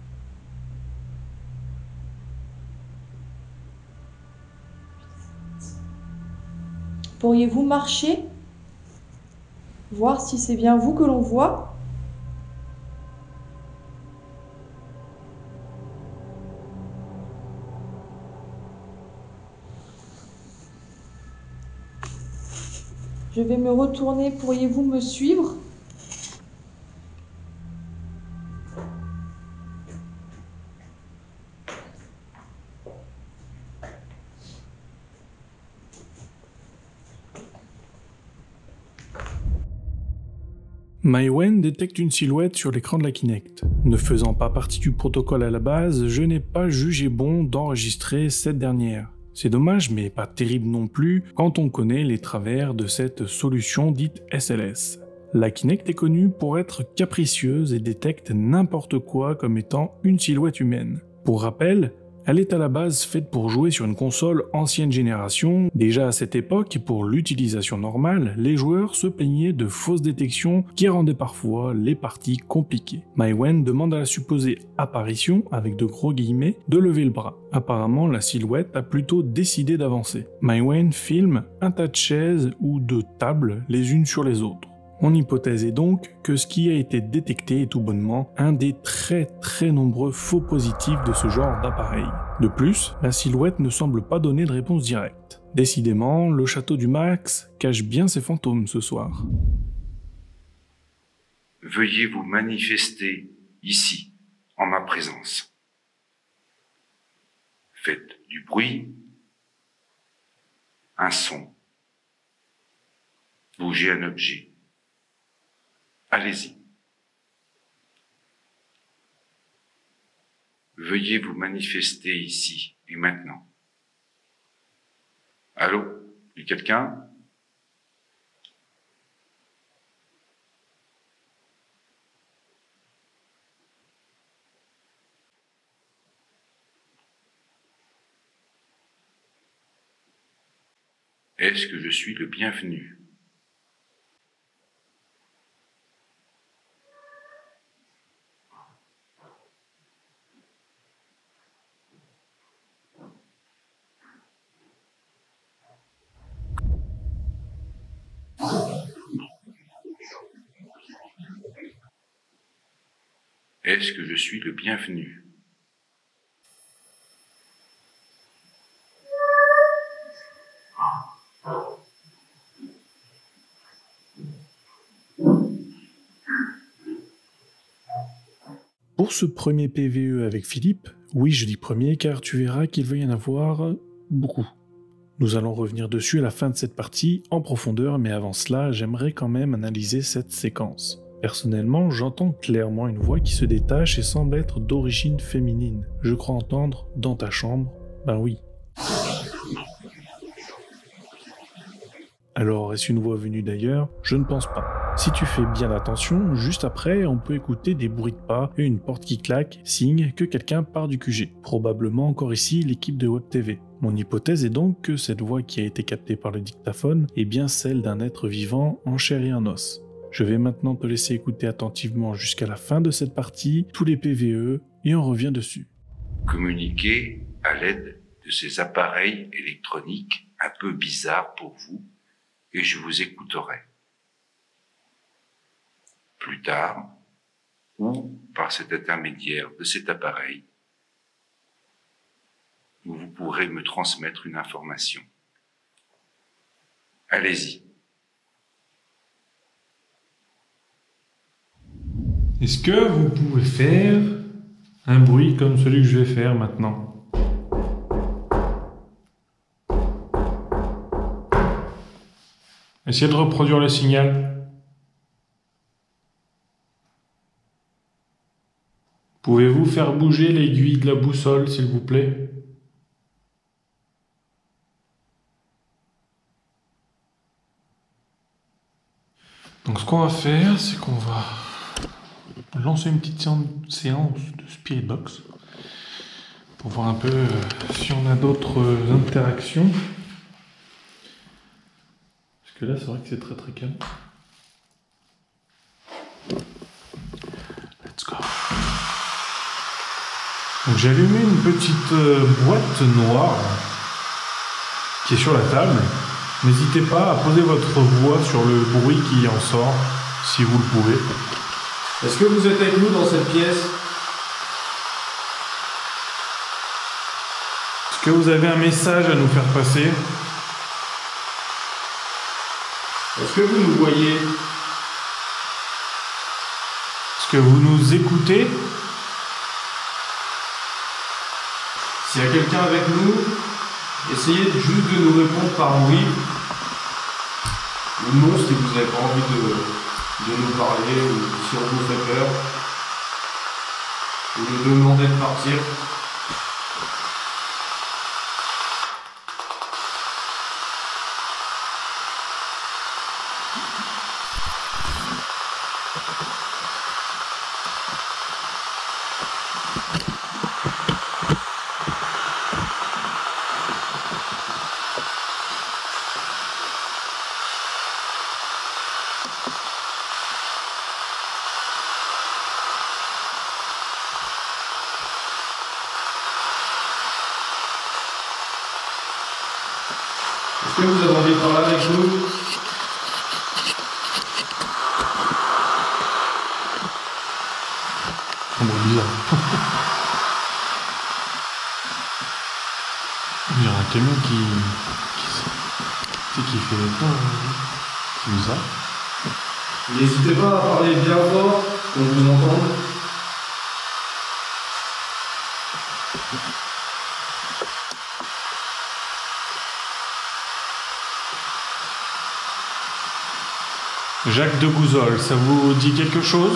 Pourriez-vous marcher? Voir si c'est bien vous que l'on voit? Je vais me retourner. Pourriez-vous me suivre? Maïwenn détecte une silhouette sur l'écran de la Kinect. Ne faisant pas partie du protocole à la base, je n'ai pas jugé bon d'enregistrer cette dernière. C'est dommage, mais pas terrible non plus quand on connaît les travers de cette solution dite S L S. La Kinect est connue pour être capricieuse et détecte n'importe quoi comme étant une silhouette humaine. Pour rappel, elle est à la base faite pour jouer sur une console ancienne génération. Déjà à cette époque, pour l'utilisation normale, les joueurs se plaignaient de fausses détections qui rendaient parfois les parties compliquées. Maïwenn demande à la supposée apparition, avec de gros guillemets, de lever le bras. Apparemment, la silhouette a plutôt décidé d'avancer. Maïwenn filme un tas de chaises ou de tables les unes sur les autres. Mon hypothèse est donc que ce qui a été détecté est tout bonnement un des très très nombreux faux positifs de ce genre d'appareil. De plus, la silhouette ne semble pas donner de réponse directe. Décidément, le château du Max cache bien ses fantômes ce soir. Veuillez vous manifester ici, en ma présence. Faites du bruit, un son, bougez un objet. Allez-y. Veuillez vous manifester ici et maintenant. Allô? Y a quelqu'un? Est-ce que je suis le bienvenu? Est-ce que je suis le bienvenu? Pour ce premier P V E avec Philippe, oui je dis premier car tu verras qu'il va y en avoir beaucoup. Nous allons revenir dessus à la fin de cette partie en profondeur, mais avant cela, j'aimerais quand même analyser cette séquence. Personnellement, j'entends clairement une voix qui se détache et semble être d'origine féminine. Je crois entendre « dans ta chambre », ben oui. Alors, est-ce une voix venue d'ailleurs? Je ne pense pas. Si tu fais bien attention, juste après, on peut écouter des bruits de pas et une porte qui claque, signe que quelqu'un part du Q G. Probablement encore ici l'équipe de Web T V. Mon hypothèse est donc que cette voix qui a été captée par le dictaphone est bien celle d'un être vivant en chair et en os. Je vais maintenant te laisser écouter attentivement jusqu'à la fin de cette partie, tous les P V E, et on revient dessus. Communiquez à l'aide de ces appareils électroniques un peu bizarres pour vous, et je vous écouterai. Plus tard, ou par cet intermédiaire de cet appareil, où vous pourrez me transmettre une information. Allez-y. Est-ce que vous pouvez faire un bruit comme celui que je vais faire maintenant? Essayez de reproduire le signal. Pouvez-vous faire bouger l'aiguille de la boussole, s'il vous plaît? Donc ce qu'on va faire, c'est qu'on va lancer une petite séance de Spirit Box pour voir un peu euh, si on a d'autres euh, interactions. Parce que là, c'est vrai que c'est très très calme. Let's go. Donc j'ai allumé une petite euh, boîte noire qui est sur la table. N'hésitez pas à poser votre voix sur le bruit qui en sort, si vous le pouvez. Est-ce que vous êtes avec nous dans cette pièce? Est-ce que vous avez un message à nous faire passer? Est-ce que vous nous voyez? Est-ce que vous nous écoutez? S'il y a quelqu'un avec nous, essayez juste de nous répondre par oui ou non si vous n'avez pas envie de, de nous parler, ou si on vous fait peur, ou de nous demander de partir. Est-ce que vous avez envie de parler avec nous? Oh, bon, bizarre. Il y a un camion qui... qui... qui fait... C'est bizarre. N'hésitez pas à parler bien fort, qu'on vous entende. Jacques de Gouzol, ça vous dit quelque chose?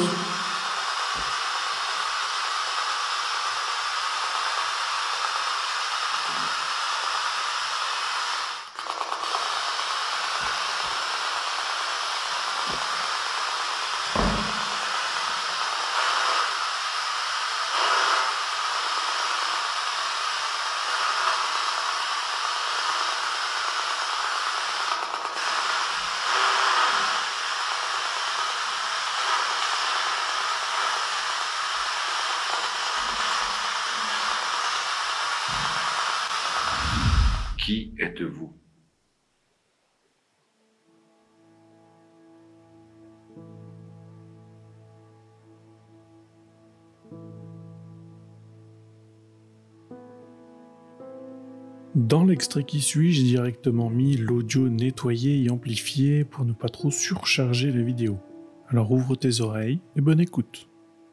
Qui êtes-vous? Dans l'extrait qui suit, j'ai directement mis l'audio nettoyé et amplifié pour ne pas trop surcharger la vidéo. Alors ouvre tes oreilles et bonne écoute.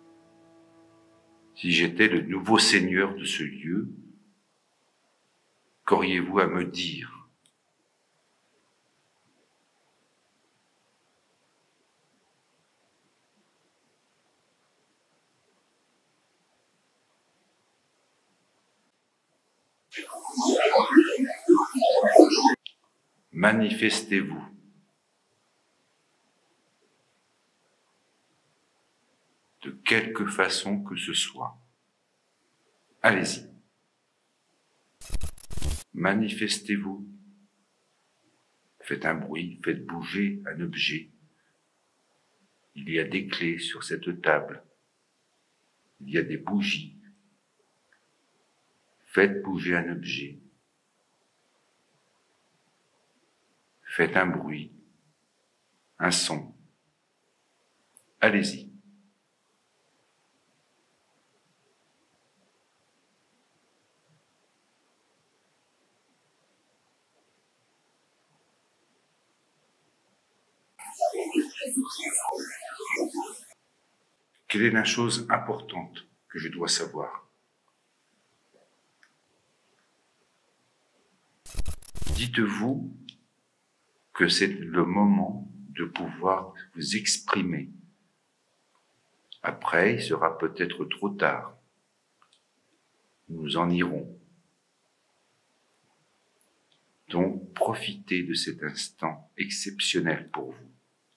Si j'étais le nouveau seigneur de ce lieu, qu'auriez-vous à me dire? Manifestez-vous. De quelque façon que ce soit. Allez-y. Manifestez-vous. Faites un bruit, faites bouger un objet. Il y a des clés sur cette table. Il y a des bougies. Faites bouger un objet. Faites un bruit, un son. Allez-y. Quelle est la chose importante que je dois savoir? Dites-vous que c'est le moment de pouvoir vous exprimer. Après, il sera peut-être trop tard. Nous en irons. Donc, profitez de cet instant exceptionnel pour vous.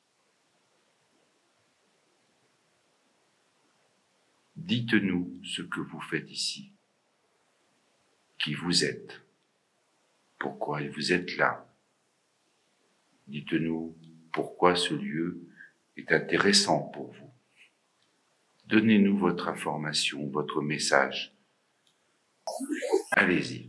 Dites-nous ce que vous faites ici, qui vous êtes, pourquoi vous êtes là. Dites-nous pourquoi ce lieu est intéressant pour vous. Donnez-nous votre information, votre message. Allez-y.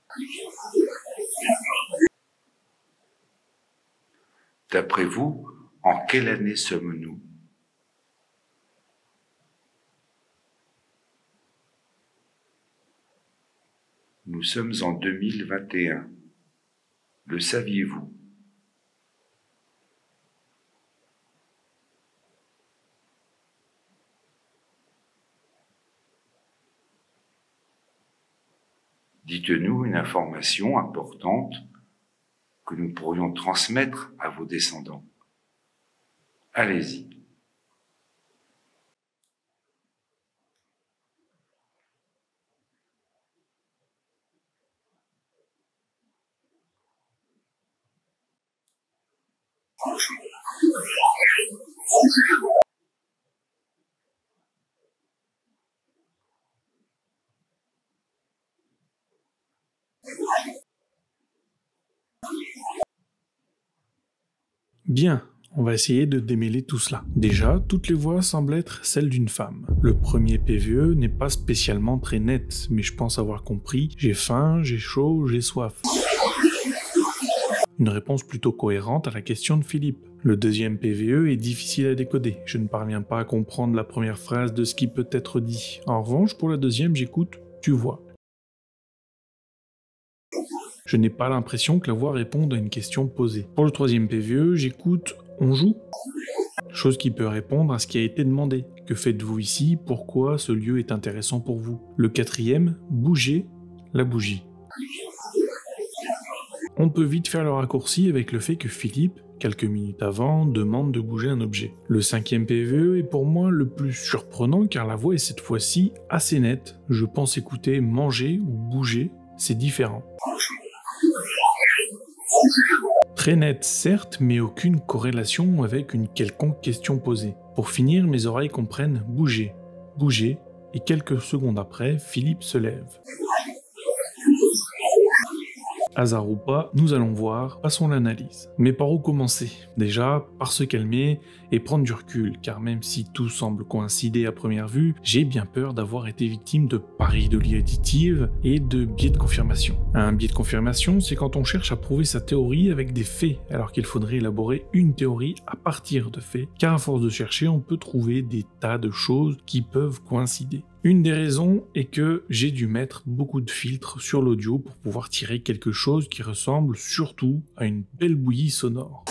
D'après vous, en quelle année sommes-nous? Nous sommes en deux mille vingt et un. Le saviez-vous? Dites-nous une information importante que nous pourrions transmettre à vos descendants. Allez-y. Bien, on va essayer de démêler tout cela. Déjà, toutes les voix semblent être celles d'une femme. Le premier P V E n'est pas spécialement très net, mais je pense avoir compris. J'ai faim, j'ai chaud, j'ai soif. Une réponse plutôt cohérente à la question de Philippe. Le deuxième P V E est difficile à décoder. Je ne parviens pas à comprendre la première phrase de ce qui peut être dit. En revanche, pour la deuxième, j'écoute « tu vois ». Je n'ai pas l'impression que la voix réponde à une question posée. Pour le troisième P V E, j'écoute « on joue ?» Chose qui peut répondre à ce qui a été demandé. Que faites-vous ici? Pourquoi ce lieu est intéressant pour vous? Le quatrième, « bouger la bougie ». On peut vite faire le raccourci avec le fait que Philippe, quelques minutes avant, demande de bouger un objet. Le cinquième P V E est pour moi le plus surprenant car la voix est cette fois-ci assez nette. Je pense écouter « manger » ou « bouger », c'est différent. Très nette certes, mais aucune corrélation avec une quelconque question posée. Pour finir, mes oreilles comprennent « bouger »,« bouger », et quelques secondes après, Philippe se lève. Hasard ou pas, nous allons voir, passons l'analyse. Mais par où commencer? Déjà, par se calmer et prendre du recul, car même si tout semble coïncider à première vue, j'ai bien peur d'avoir été victime de pareidolie additive et de biais de confirmation. Un biais de confirmation, c'est quand on cherche à prouver sa théorie avec des faits, alors qu'il faudrait élaborer une théorie à partir de faits, car à force de chercher, on peut trouver des tas de choses qui peuvent coïncider. Une des raisons est que j'ai dû mettre beaucoup de filtres sur l'audio pour pouvoir tirer quelque chose qui ressemble surtout à une belle bouillie sonore.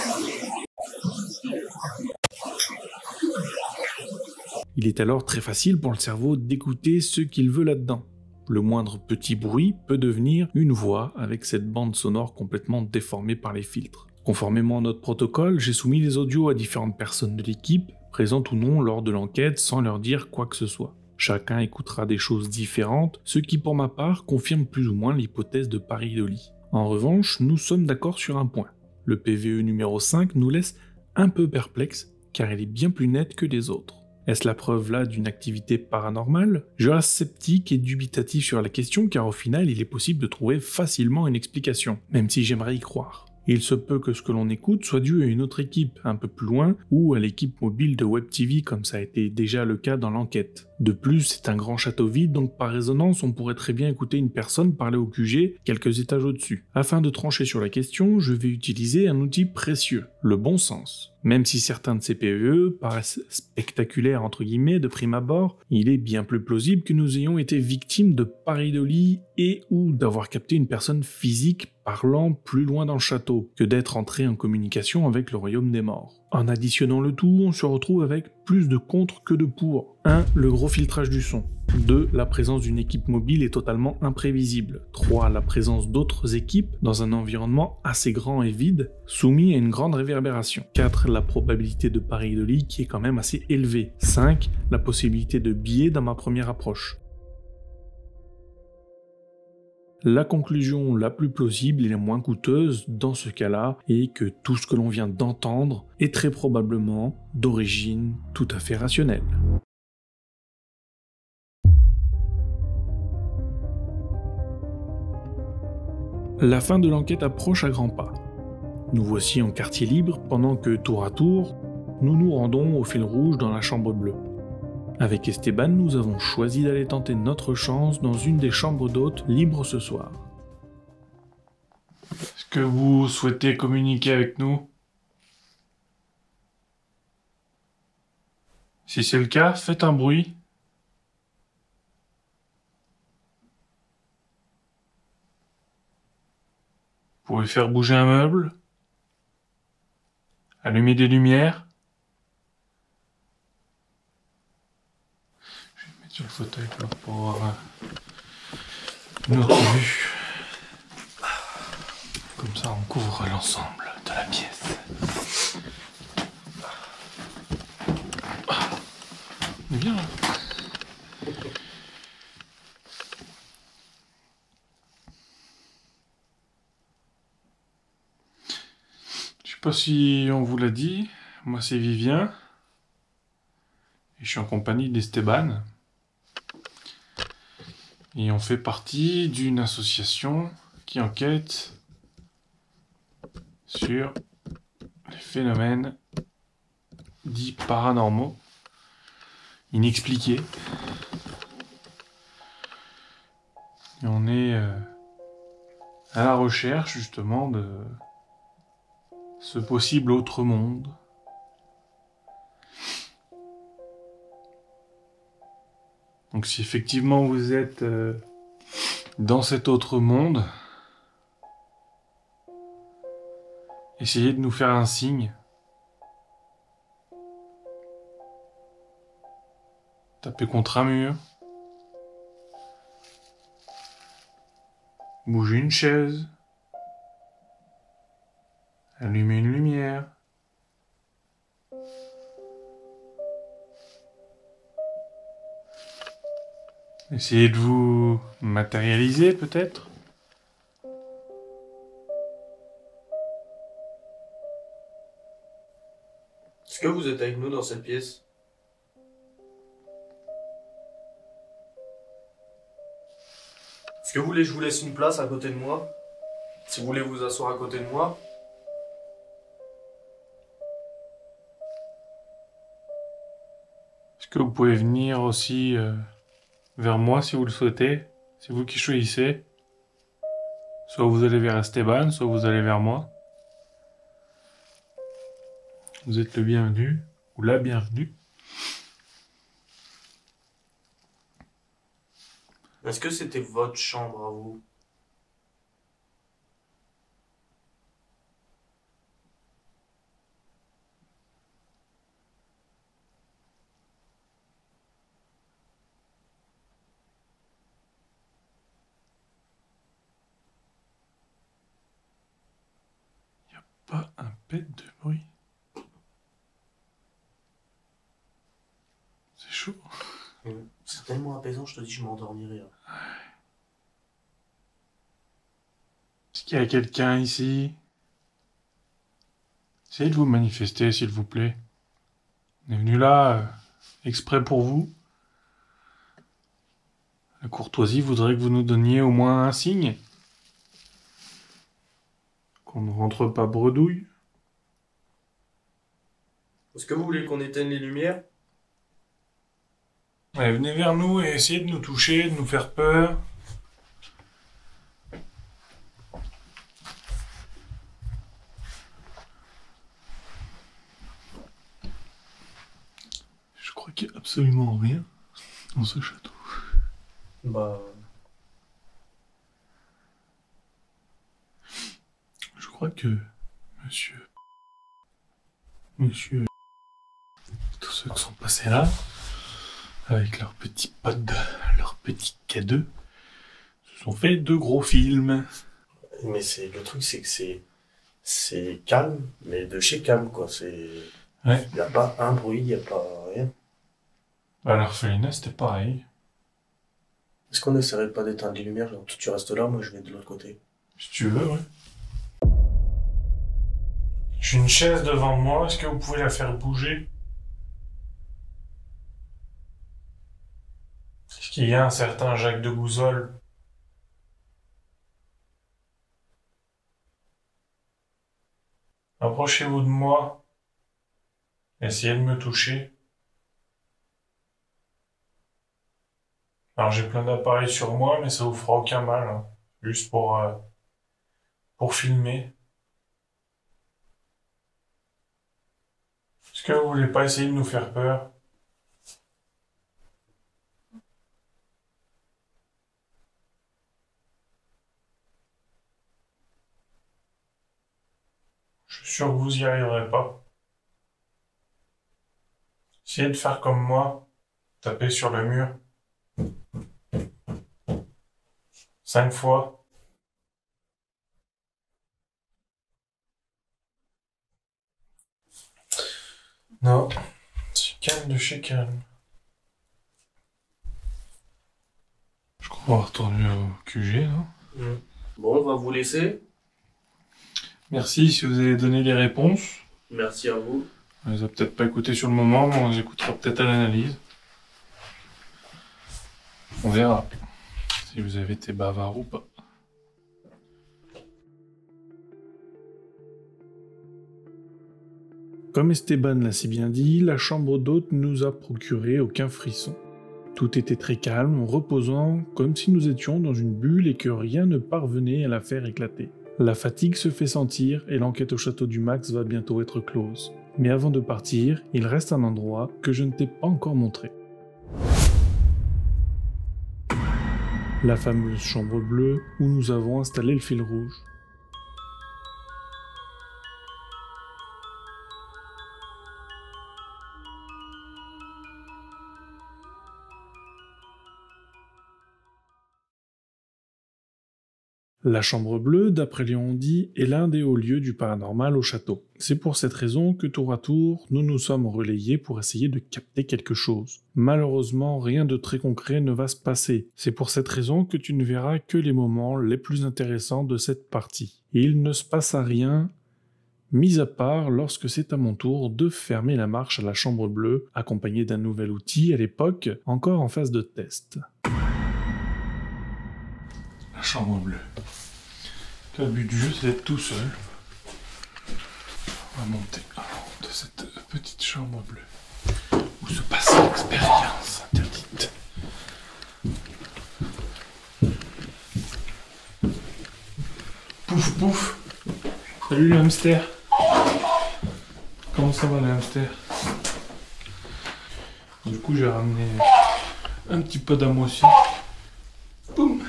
Il est alors très facile pour le cerveau d'écouter ce qu'il veut là-dedans. Le moindre petit bruit peut devenir une voix avec cette bande sonore complètement déformée par les filtres. Conformément à notre protocole, j'ai soumis les audios à différentes personnes de l'équipe, présentes ou non lors de l'enquête sans leur dire quoi que ce soit. Chacun écoutera des choses différentes, ce qui pour ma part confirme plus ou moins l'hypothèse de pareidolie. En revanche, nous sommes d'accord sur un point. Le P V E numéro cinq nous laisse un peu perplexes, car il est bien plus net que les autres. Est-ce la preuve là d'une activité paranormale? Je reste sceptique et dubitatif sur la question, car au final il est possible de trouver facilement une explication, même si j'aimerais y croire. Il se peut que ce que l'on écoute soit dû à une autre équipe, un peu plus loin, ou à l'équipe mobile de Web T V comme ça a été déjà le cas dans l'enquête. De plus, c'est un grand château vide, donc par résonance, on pourrait très bien écouter une personne parler au Q G quelques étages au-dessus. Afin de trancher sur la question, je vais utiliser un outil précieux, le bon sens. Même si certains de ces P V E paraissent spectaculaires entre guillemets de prime abord, il est bien plus plausible que nous ayons été victimes de pareidolie et ou d'avoir capté une personne physique parlant plus loin dans le château, que d'être entré en communication avec le royaume des morts. En additionnant le tout, on se retrouve avec plus de contre que de pour. un. Le gros filtrage du son. deux. La présence d'une équipe mobile est totalement imprévisible. trois. La présence d'autres équipes dans un environnement assez grand et vide, soumis à une grande réverbération. quatre. La probabilité de pareidolie qui est quand même assez élevée. cinq. La possibilité de biais dans ma première approche. La conclusion la plus plausible et la moins coûteuse dans ce cas-là est que tout ce que l'on vient d'entendre est très probablement d'origine tout à fait rationnelle. La fin de l'enquête approche à grands pas. Nous voici en quartier libre pendant que, tour à tour, nous nous rendons au fil rouge dans la chambre bleue. Avec Esteban, nous avons choisi d'aller tenter notre chance dans une des chambres d'hôtes libres ce soir. que vous souhaitez communiquer avec nous? Si c'est le cas, faites un bruit. Vous pouvez faire bouger un meuble. Allumer des lumières. Je vais me mettre sur le fauteuil pour avoir une autre vue. Comme ça, on couvre l'ensemble de la pièce. On est bien là. Je sais pas si on vous l'a dit, moi c'est Vivien. Et je suis en compagnie d'Esteban. Et on fait partie d'une association qui enquête sur les phénomènes dits paranormaux, inexpliqués. Et on est euh, à la recherche justement de ce possible autre monde. Donc si effectivement vous êtes euh, dans cet autre monde, essayez de nous faire un signe. Tapez contre un mur. Bougez une chaise. Allumez une lumière. Essayez de vous matérialiser peut-être. Est-ce que vous êtes avec nous dans cette pièce? Est-ce que vous voulez que je vous laisse une place à côté de moi? Si vous voulez vous asseoir à côté de moi. Est-ce que vous pouvez venir aussi euh, vers moi si vous le souhaitez? C'est vous qui choisissez. Soit vous allez vers Esteban, soit vous allez vers moi. Vous êtes le bienvenu, ou la bienvenue. Est-ce que c'était votre chambre à vous? Y a pas un pet de bruit. C'est chaud. C'est tellement apaisant, je te dis, je m'endormirai. Est-ce qu'il y a quelqu'un ici? Essayez de vous manifester, s'il vous plaît. On est venu là, euh, exprès pour vous. La courtoisie voudrait que vous nous donniez au moins un signe. Qu'on ne rentre pas bredouille. Est-ce que vous voulez qu'on éteigne les lumières? Allez, venez vers nous et essayez de nous toucher, de nous faire peur. Je crois qu'il n'y a absolument rien dans ce château. Bah... Je crois que monsieur... Monsieur... Tous ceux qui sont passés là... avec leurs petits pods, leurs petits K deux, se sont fait de gros films. Mais c'est le truc, c'est que c'est c'est calme, mais de chez calme, quoi. C'est... Ouais. Y a pas un bruit, y a pas rien. À l'orphelinat, c'était pareil. Est-ce qu'on essaierait pas d'éteindre les lumières? Genre, tu restes là, moi je vais de l'autre côté. Si tu veux, ouais. J'ai une chaise devant moi, est-ce que vous pouvez la faire bouger? Est-ce qu'il y a un certain Jacques de Gouzol? Approchez-vous de moi. Essayez de me toucher. Alors j'ai plein d'appareils sur moi, mais ça vous fera aucun mal. Hein. Juste pour, euh, pour filmer. Est-ce que vous voulez pas essayer de nous faire peur? Je suis sûr que vous y arriverez pas. Essayez de faire comme moi, taper sur le mur. Cinq fois. Non, c'est calme de chez calme. Je crois qu'on va retourner au Q G, non? Mmh. Bon, on va vous laisser. Merci si vous avez donné les réponses. Merci à vous. On les a peut-être pas écoutées sur le moment, mais on les écoutera peut-être à l'analyse. On verra si vous avez été bavard ou pas. Comme Esteban l'a si bien dit, la chambre d'hôte ne nous a procuré aucun frisson. Tout était très calme, reposant, comme si nous étions dans une bulle et que rien ne parvenait à la faire éclater. La fatigue se fait sentir et l'enquête au château du Max va bientôt être close. Mais avant de partir, il reste un endroit que je ne t'ai pas encore montré. La fameuse chambre bleue où nous avons installé le fil rouge. La chambre bleue, d'après Léon dit, est l'un des hauts lieux du paranormal au château. C'est pour cette raison que tour à tour, nous nous sommes relayés pour essayer de capter quelque chose. Malheureusement, rien de très concret ne va se passer. C'est pour cette raison que tu ne verras que les moments les plus intéressants de cette partie. Et il ne se passe à rien, mis à part lorsque c'est à mon tour de fermer la marche à la chambre bleue, accompagné d'un nouvel outil à l'époque, encore en phase de test. La chambre bleue. Le but du jeu, c'est d'être tout seul. On va monter en haut de cette petite chambre bleue où se passe l'expérience interdite. Pouf pouf. Salut le hamster. Comment ça va le hamster? Du coup, j'ai ramené un petit peu d'âme aussi. Boum.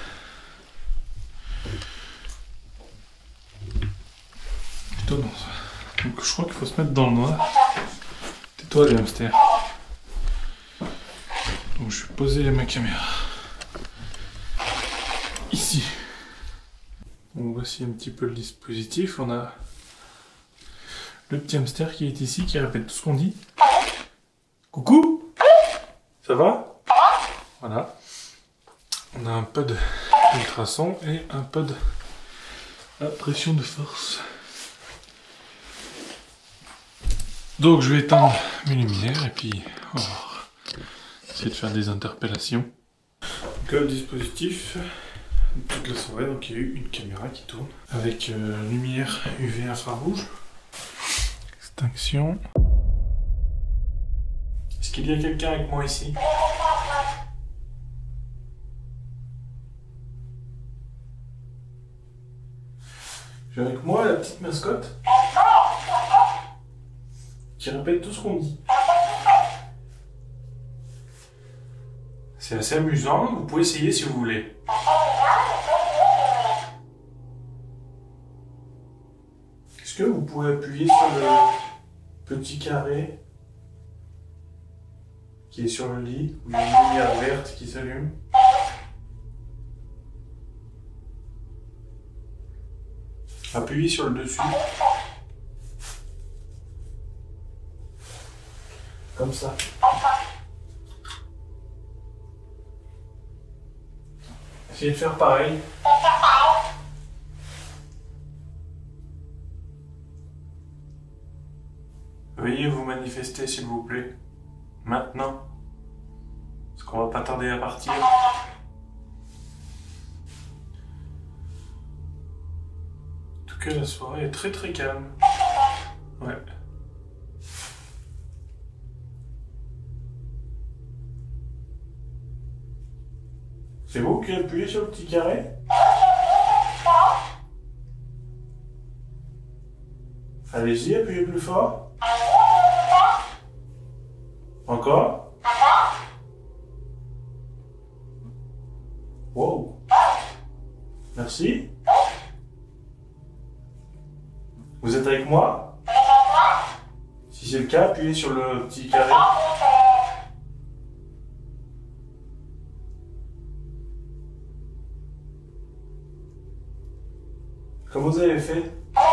Étonnant ça. Donc je crois qu'il faut se mettre dans le noir. Tais-toi les hamsters. Donc je vais poser ma caméra ici. Donc voici un petit peu le dispositif. On a le petit hamster qui est ici, qui répète tout ce qu'on dit. Coucou. Ça va? Voilà. On a un peu d'ultrason et un peu de pression de force. Donc je vais éteindre mes lumières et puis on va essayer de faire des interpellations. Donc là, le dispositif, toute la soirée, donc il y a eu une caméra qui tourne avec euh, lumière U V infrarouge, extinction. Est-ce qu'il y a quelqu'un avec moi ici? J'ai avec moi la petite mascotte qui répète tout ce qu'on dit. C'est assez amusant, vous pouvez essayer si vous voulez. Est-ce que vous pouvez appuyer sur le petit carré qui est sur le lit, où il y a une lumière verte qui s'allume? Appuyez sur le dessus. Comme ça. Essayez de faire pareil. Veuillez vous manifester s'il vous plaît. Maintenant. Parce qu'on va pas tarder à partir. En tout cas, la soirée est très très calme. Ouais. C'est vous qui appuyez sur le petit carré? Allez-y, appuyez plus fort. Encore. Wow. Merci. Vous êtes avec moi? Si c'est le cas, appuyez sur le petit carré. Comment vous avez fait?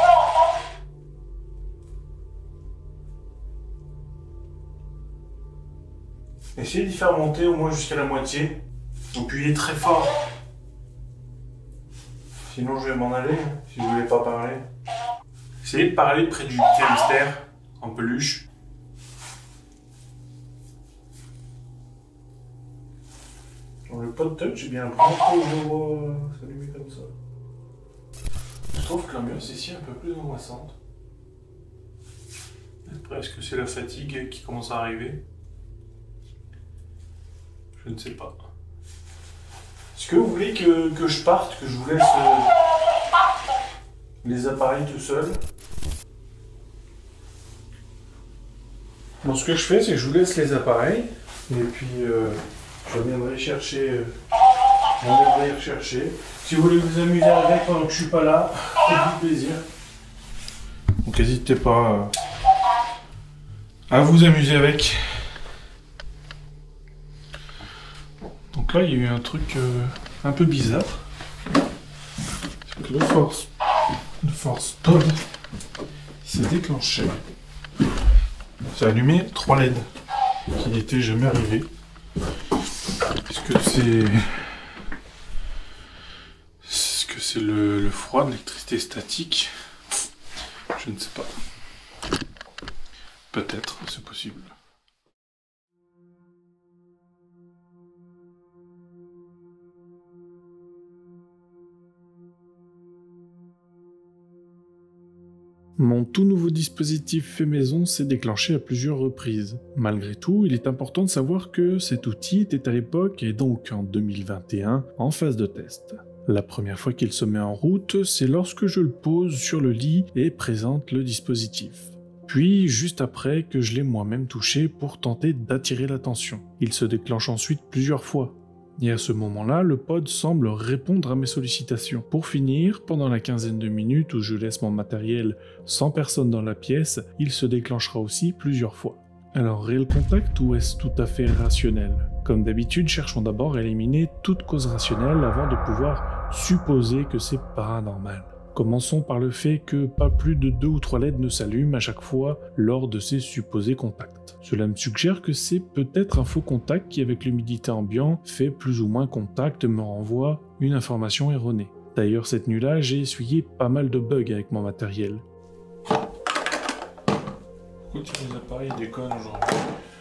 Essayez d'y faire monter au moins jusqu'à la moitié. Appuyez très fort. Sinon je vais m'en aller, si vous voulez pas parler. Essayez de parler près du petit hamster en peluche. Dans le pod touch, j'ai bien l'impression que je le vois s'allumer comme ça. Je trouve que l'ambiance ici est un peu plus angoissante. Après, est-ce que c'est la fatigue qui commence à arriver? Je ne sais pas. Est-ce que vous voulez que, que je parte, que je vous laisse euh, les appareils tout seuls? Bon, ce que je fais, c'est que je vous laisse les appareils, et puis euh, je viendrai chercher, euh, je viendrai les rechercher. Si vous voulez vous amuser avec pendant que je suis pas là, faites-vous plaisir. Donc n'hésitez pas euh, à vous amuser avec. Donc là, il y a eu un truc euh, un peu bizarre. C'est que le force, le force pod s'est déclenché. Ça a allumé trois L E D qui n'étaient jamais arrivés. Est-ce que c'est... Est-ce que c'est le, le froid, l'électricité statique? Je ne sais pas. Peut-être, c'est possible. Mon tout nouveau dispositif fait maison s'est déclenché à plusieurs reprises. Malgré tout, il est important de savoir que cet outil était à l'époque, et donc en deux mille vingt et un, en phase de test. La première fois qu'il se met en route, c'est lorsque je le pose sur le lit et présente le dispositif. Puis, juste après que je l'ai moi-même touché pour tenter d'attirer l'attention. Il se déclenche ensuite plusieurs fois. Et à ce moment-là, le pod semble répondre à mes sollicitations. Pour finir, pendant la quinzaine de minutes où je laisse mon matériel sans personne dans la pièce, il se déclenchera aussi plusieurs fois. Alors, réel contact ou est-ce tout à fait rationnel? Comme d'habitude, cherchons d'abord à éliminer toute cause rationnelle avant de pouvoir supposer que c'est paranormal. Commençons par le fait que pas plus de deux ou trois L E D ne s'allument à chaque fois lors de ces supposés contacts. Cela me suggère que c'est peut-être un faux contact qui, avec l'humidité ambiante, fait plus ou moins contact et me renvoie une information erronée. D'ailleurs, cette nuit-là, j'ai essuyé pas mal de bugs avec mon matériel. Pourquoi les appareils déconnent aujourd'hui?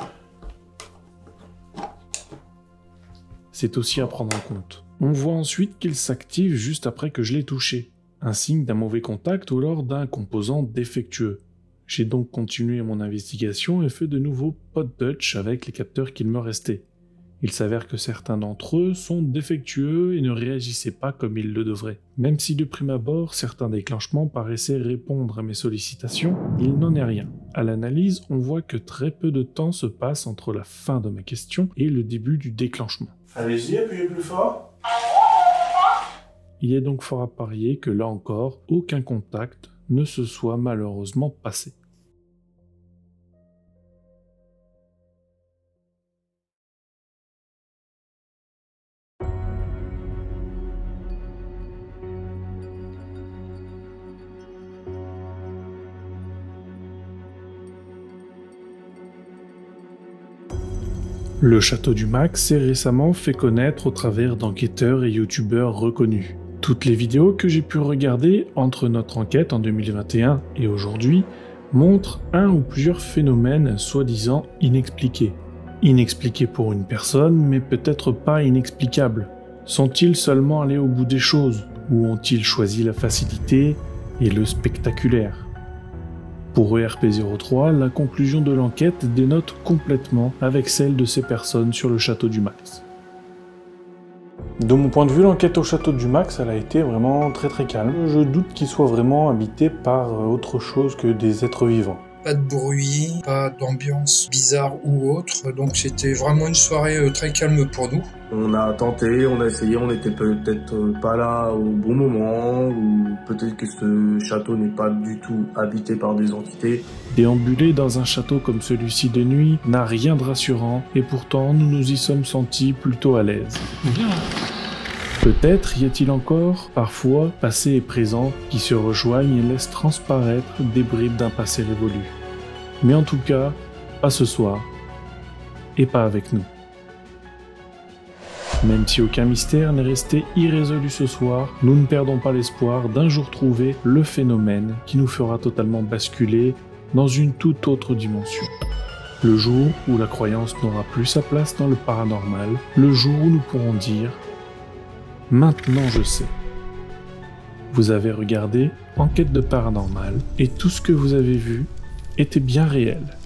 C'est aussi à prendre en compte. On voit ensuite qu'il s'active juste après que je l'ai touché. Un signe d'un mauvais contact ou lors d'un composant défectueux. J'ai donc continué mon investigation et fait de nouveaux pod touch avec les capteurs qu'il me restait. Il s'avère que certains d'entre eux sont défectueux et ne réagissaient pas comme ils le devraient. Même si de prime abord, certains déclenchements paraissaient répondre à mes sollicitations, il n'en est rien. À l'analyse, on voit que très peu de temps se passe entre la fin de ma question et le début du déclenchement. Allez-y, appuyez plus fort. Il est donc fort à parier que là encore, aucun contact ne se soit malheureusement passé. Le château du Mac s'est récemment fait connaître au travers d'enquêteurs et youtubeurs reconnus. Toutes les vidéos que j'ai pu regarder entre notre enquête en deux mille vingt et un et aujourd'hui montrent un ou plusieurs phénomènes soi-disant inexpliqués. Inexpliqués pour une personne, mais peut-être pas inexplicables. Sont-ils seulement allés au bout des choses, ou ont-ils choisi la facilité et le spectaculaire? Pour E R P zéro trois, la conclusion de l'enquête dénote complètement avec celle de ces personnes sur le château du Max. De mon point de vue, l'enquête au château du Max, elle a été vraiment très très calme. Je doute qu'il soit vraiment habité par autre chose que des êtres vivants. Pas de bruit, pas d'ambiance bizarre ou autre, donc c'était vraiment une soirée très calme pour nous. On a tenté, on a essayé, on n'était peut-être pas là au bon moment, ou peut-être que ce château n'est pas du tout habité par des entités. Déambuler dans un château comme celui-ci de nuit n'a rien de rassurant, et pourtant nous nous y sommes sentis plutôt à l'aise. Peut-être y a-t-il encore, parfois, passé et présent, qui se rejoignent et laissent transparaître des bribes d'un passé révolu. Mais en tout cas, pas ce soir, et pas avec nous. Même si aucun mystère n'est resté irrésolu ce soir, nous ne perdons pas l'espoir d'un jour trouver le phénomène qui nous fera totalement basculer dans une toute autre dimension. Le jour où la croyance n'aura plus sa place dans le paranormal, le jour où nous pourrons dire « Maintenant je sais ». Vous avez regardé Enquête de paranormal et tout ce que vous avez vu était bien réel.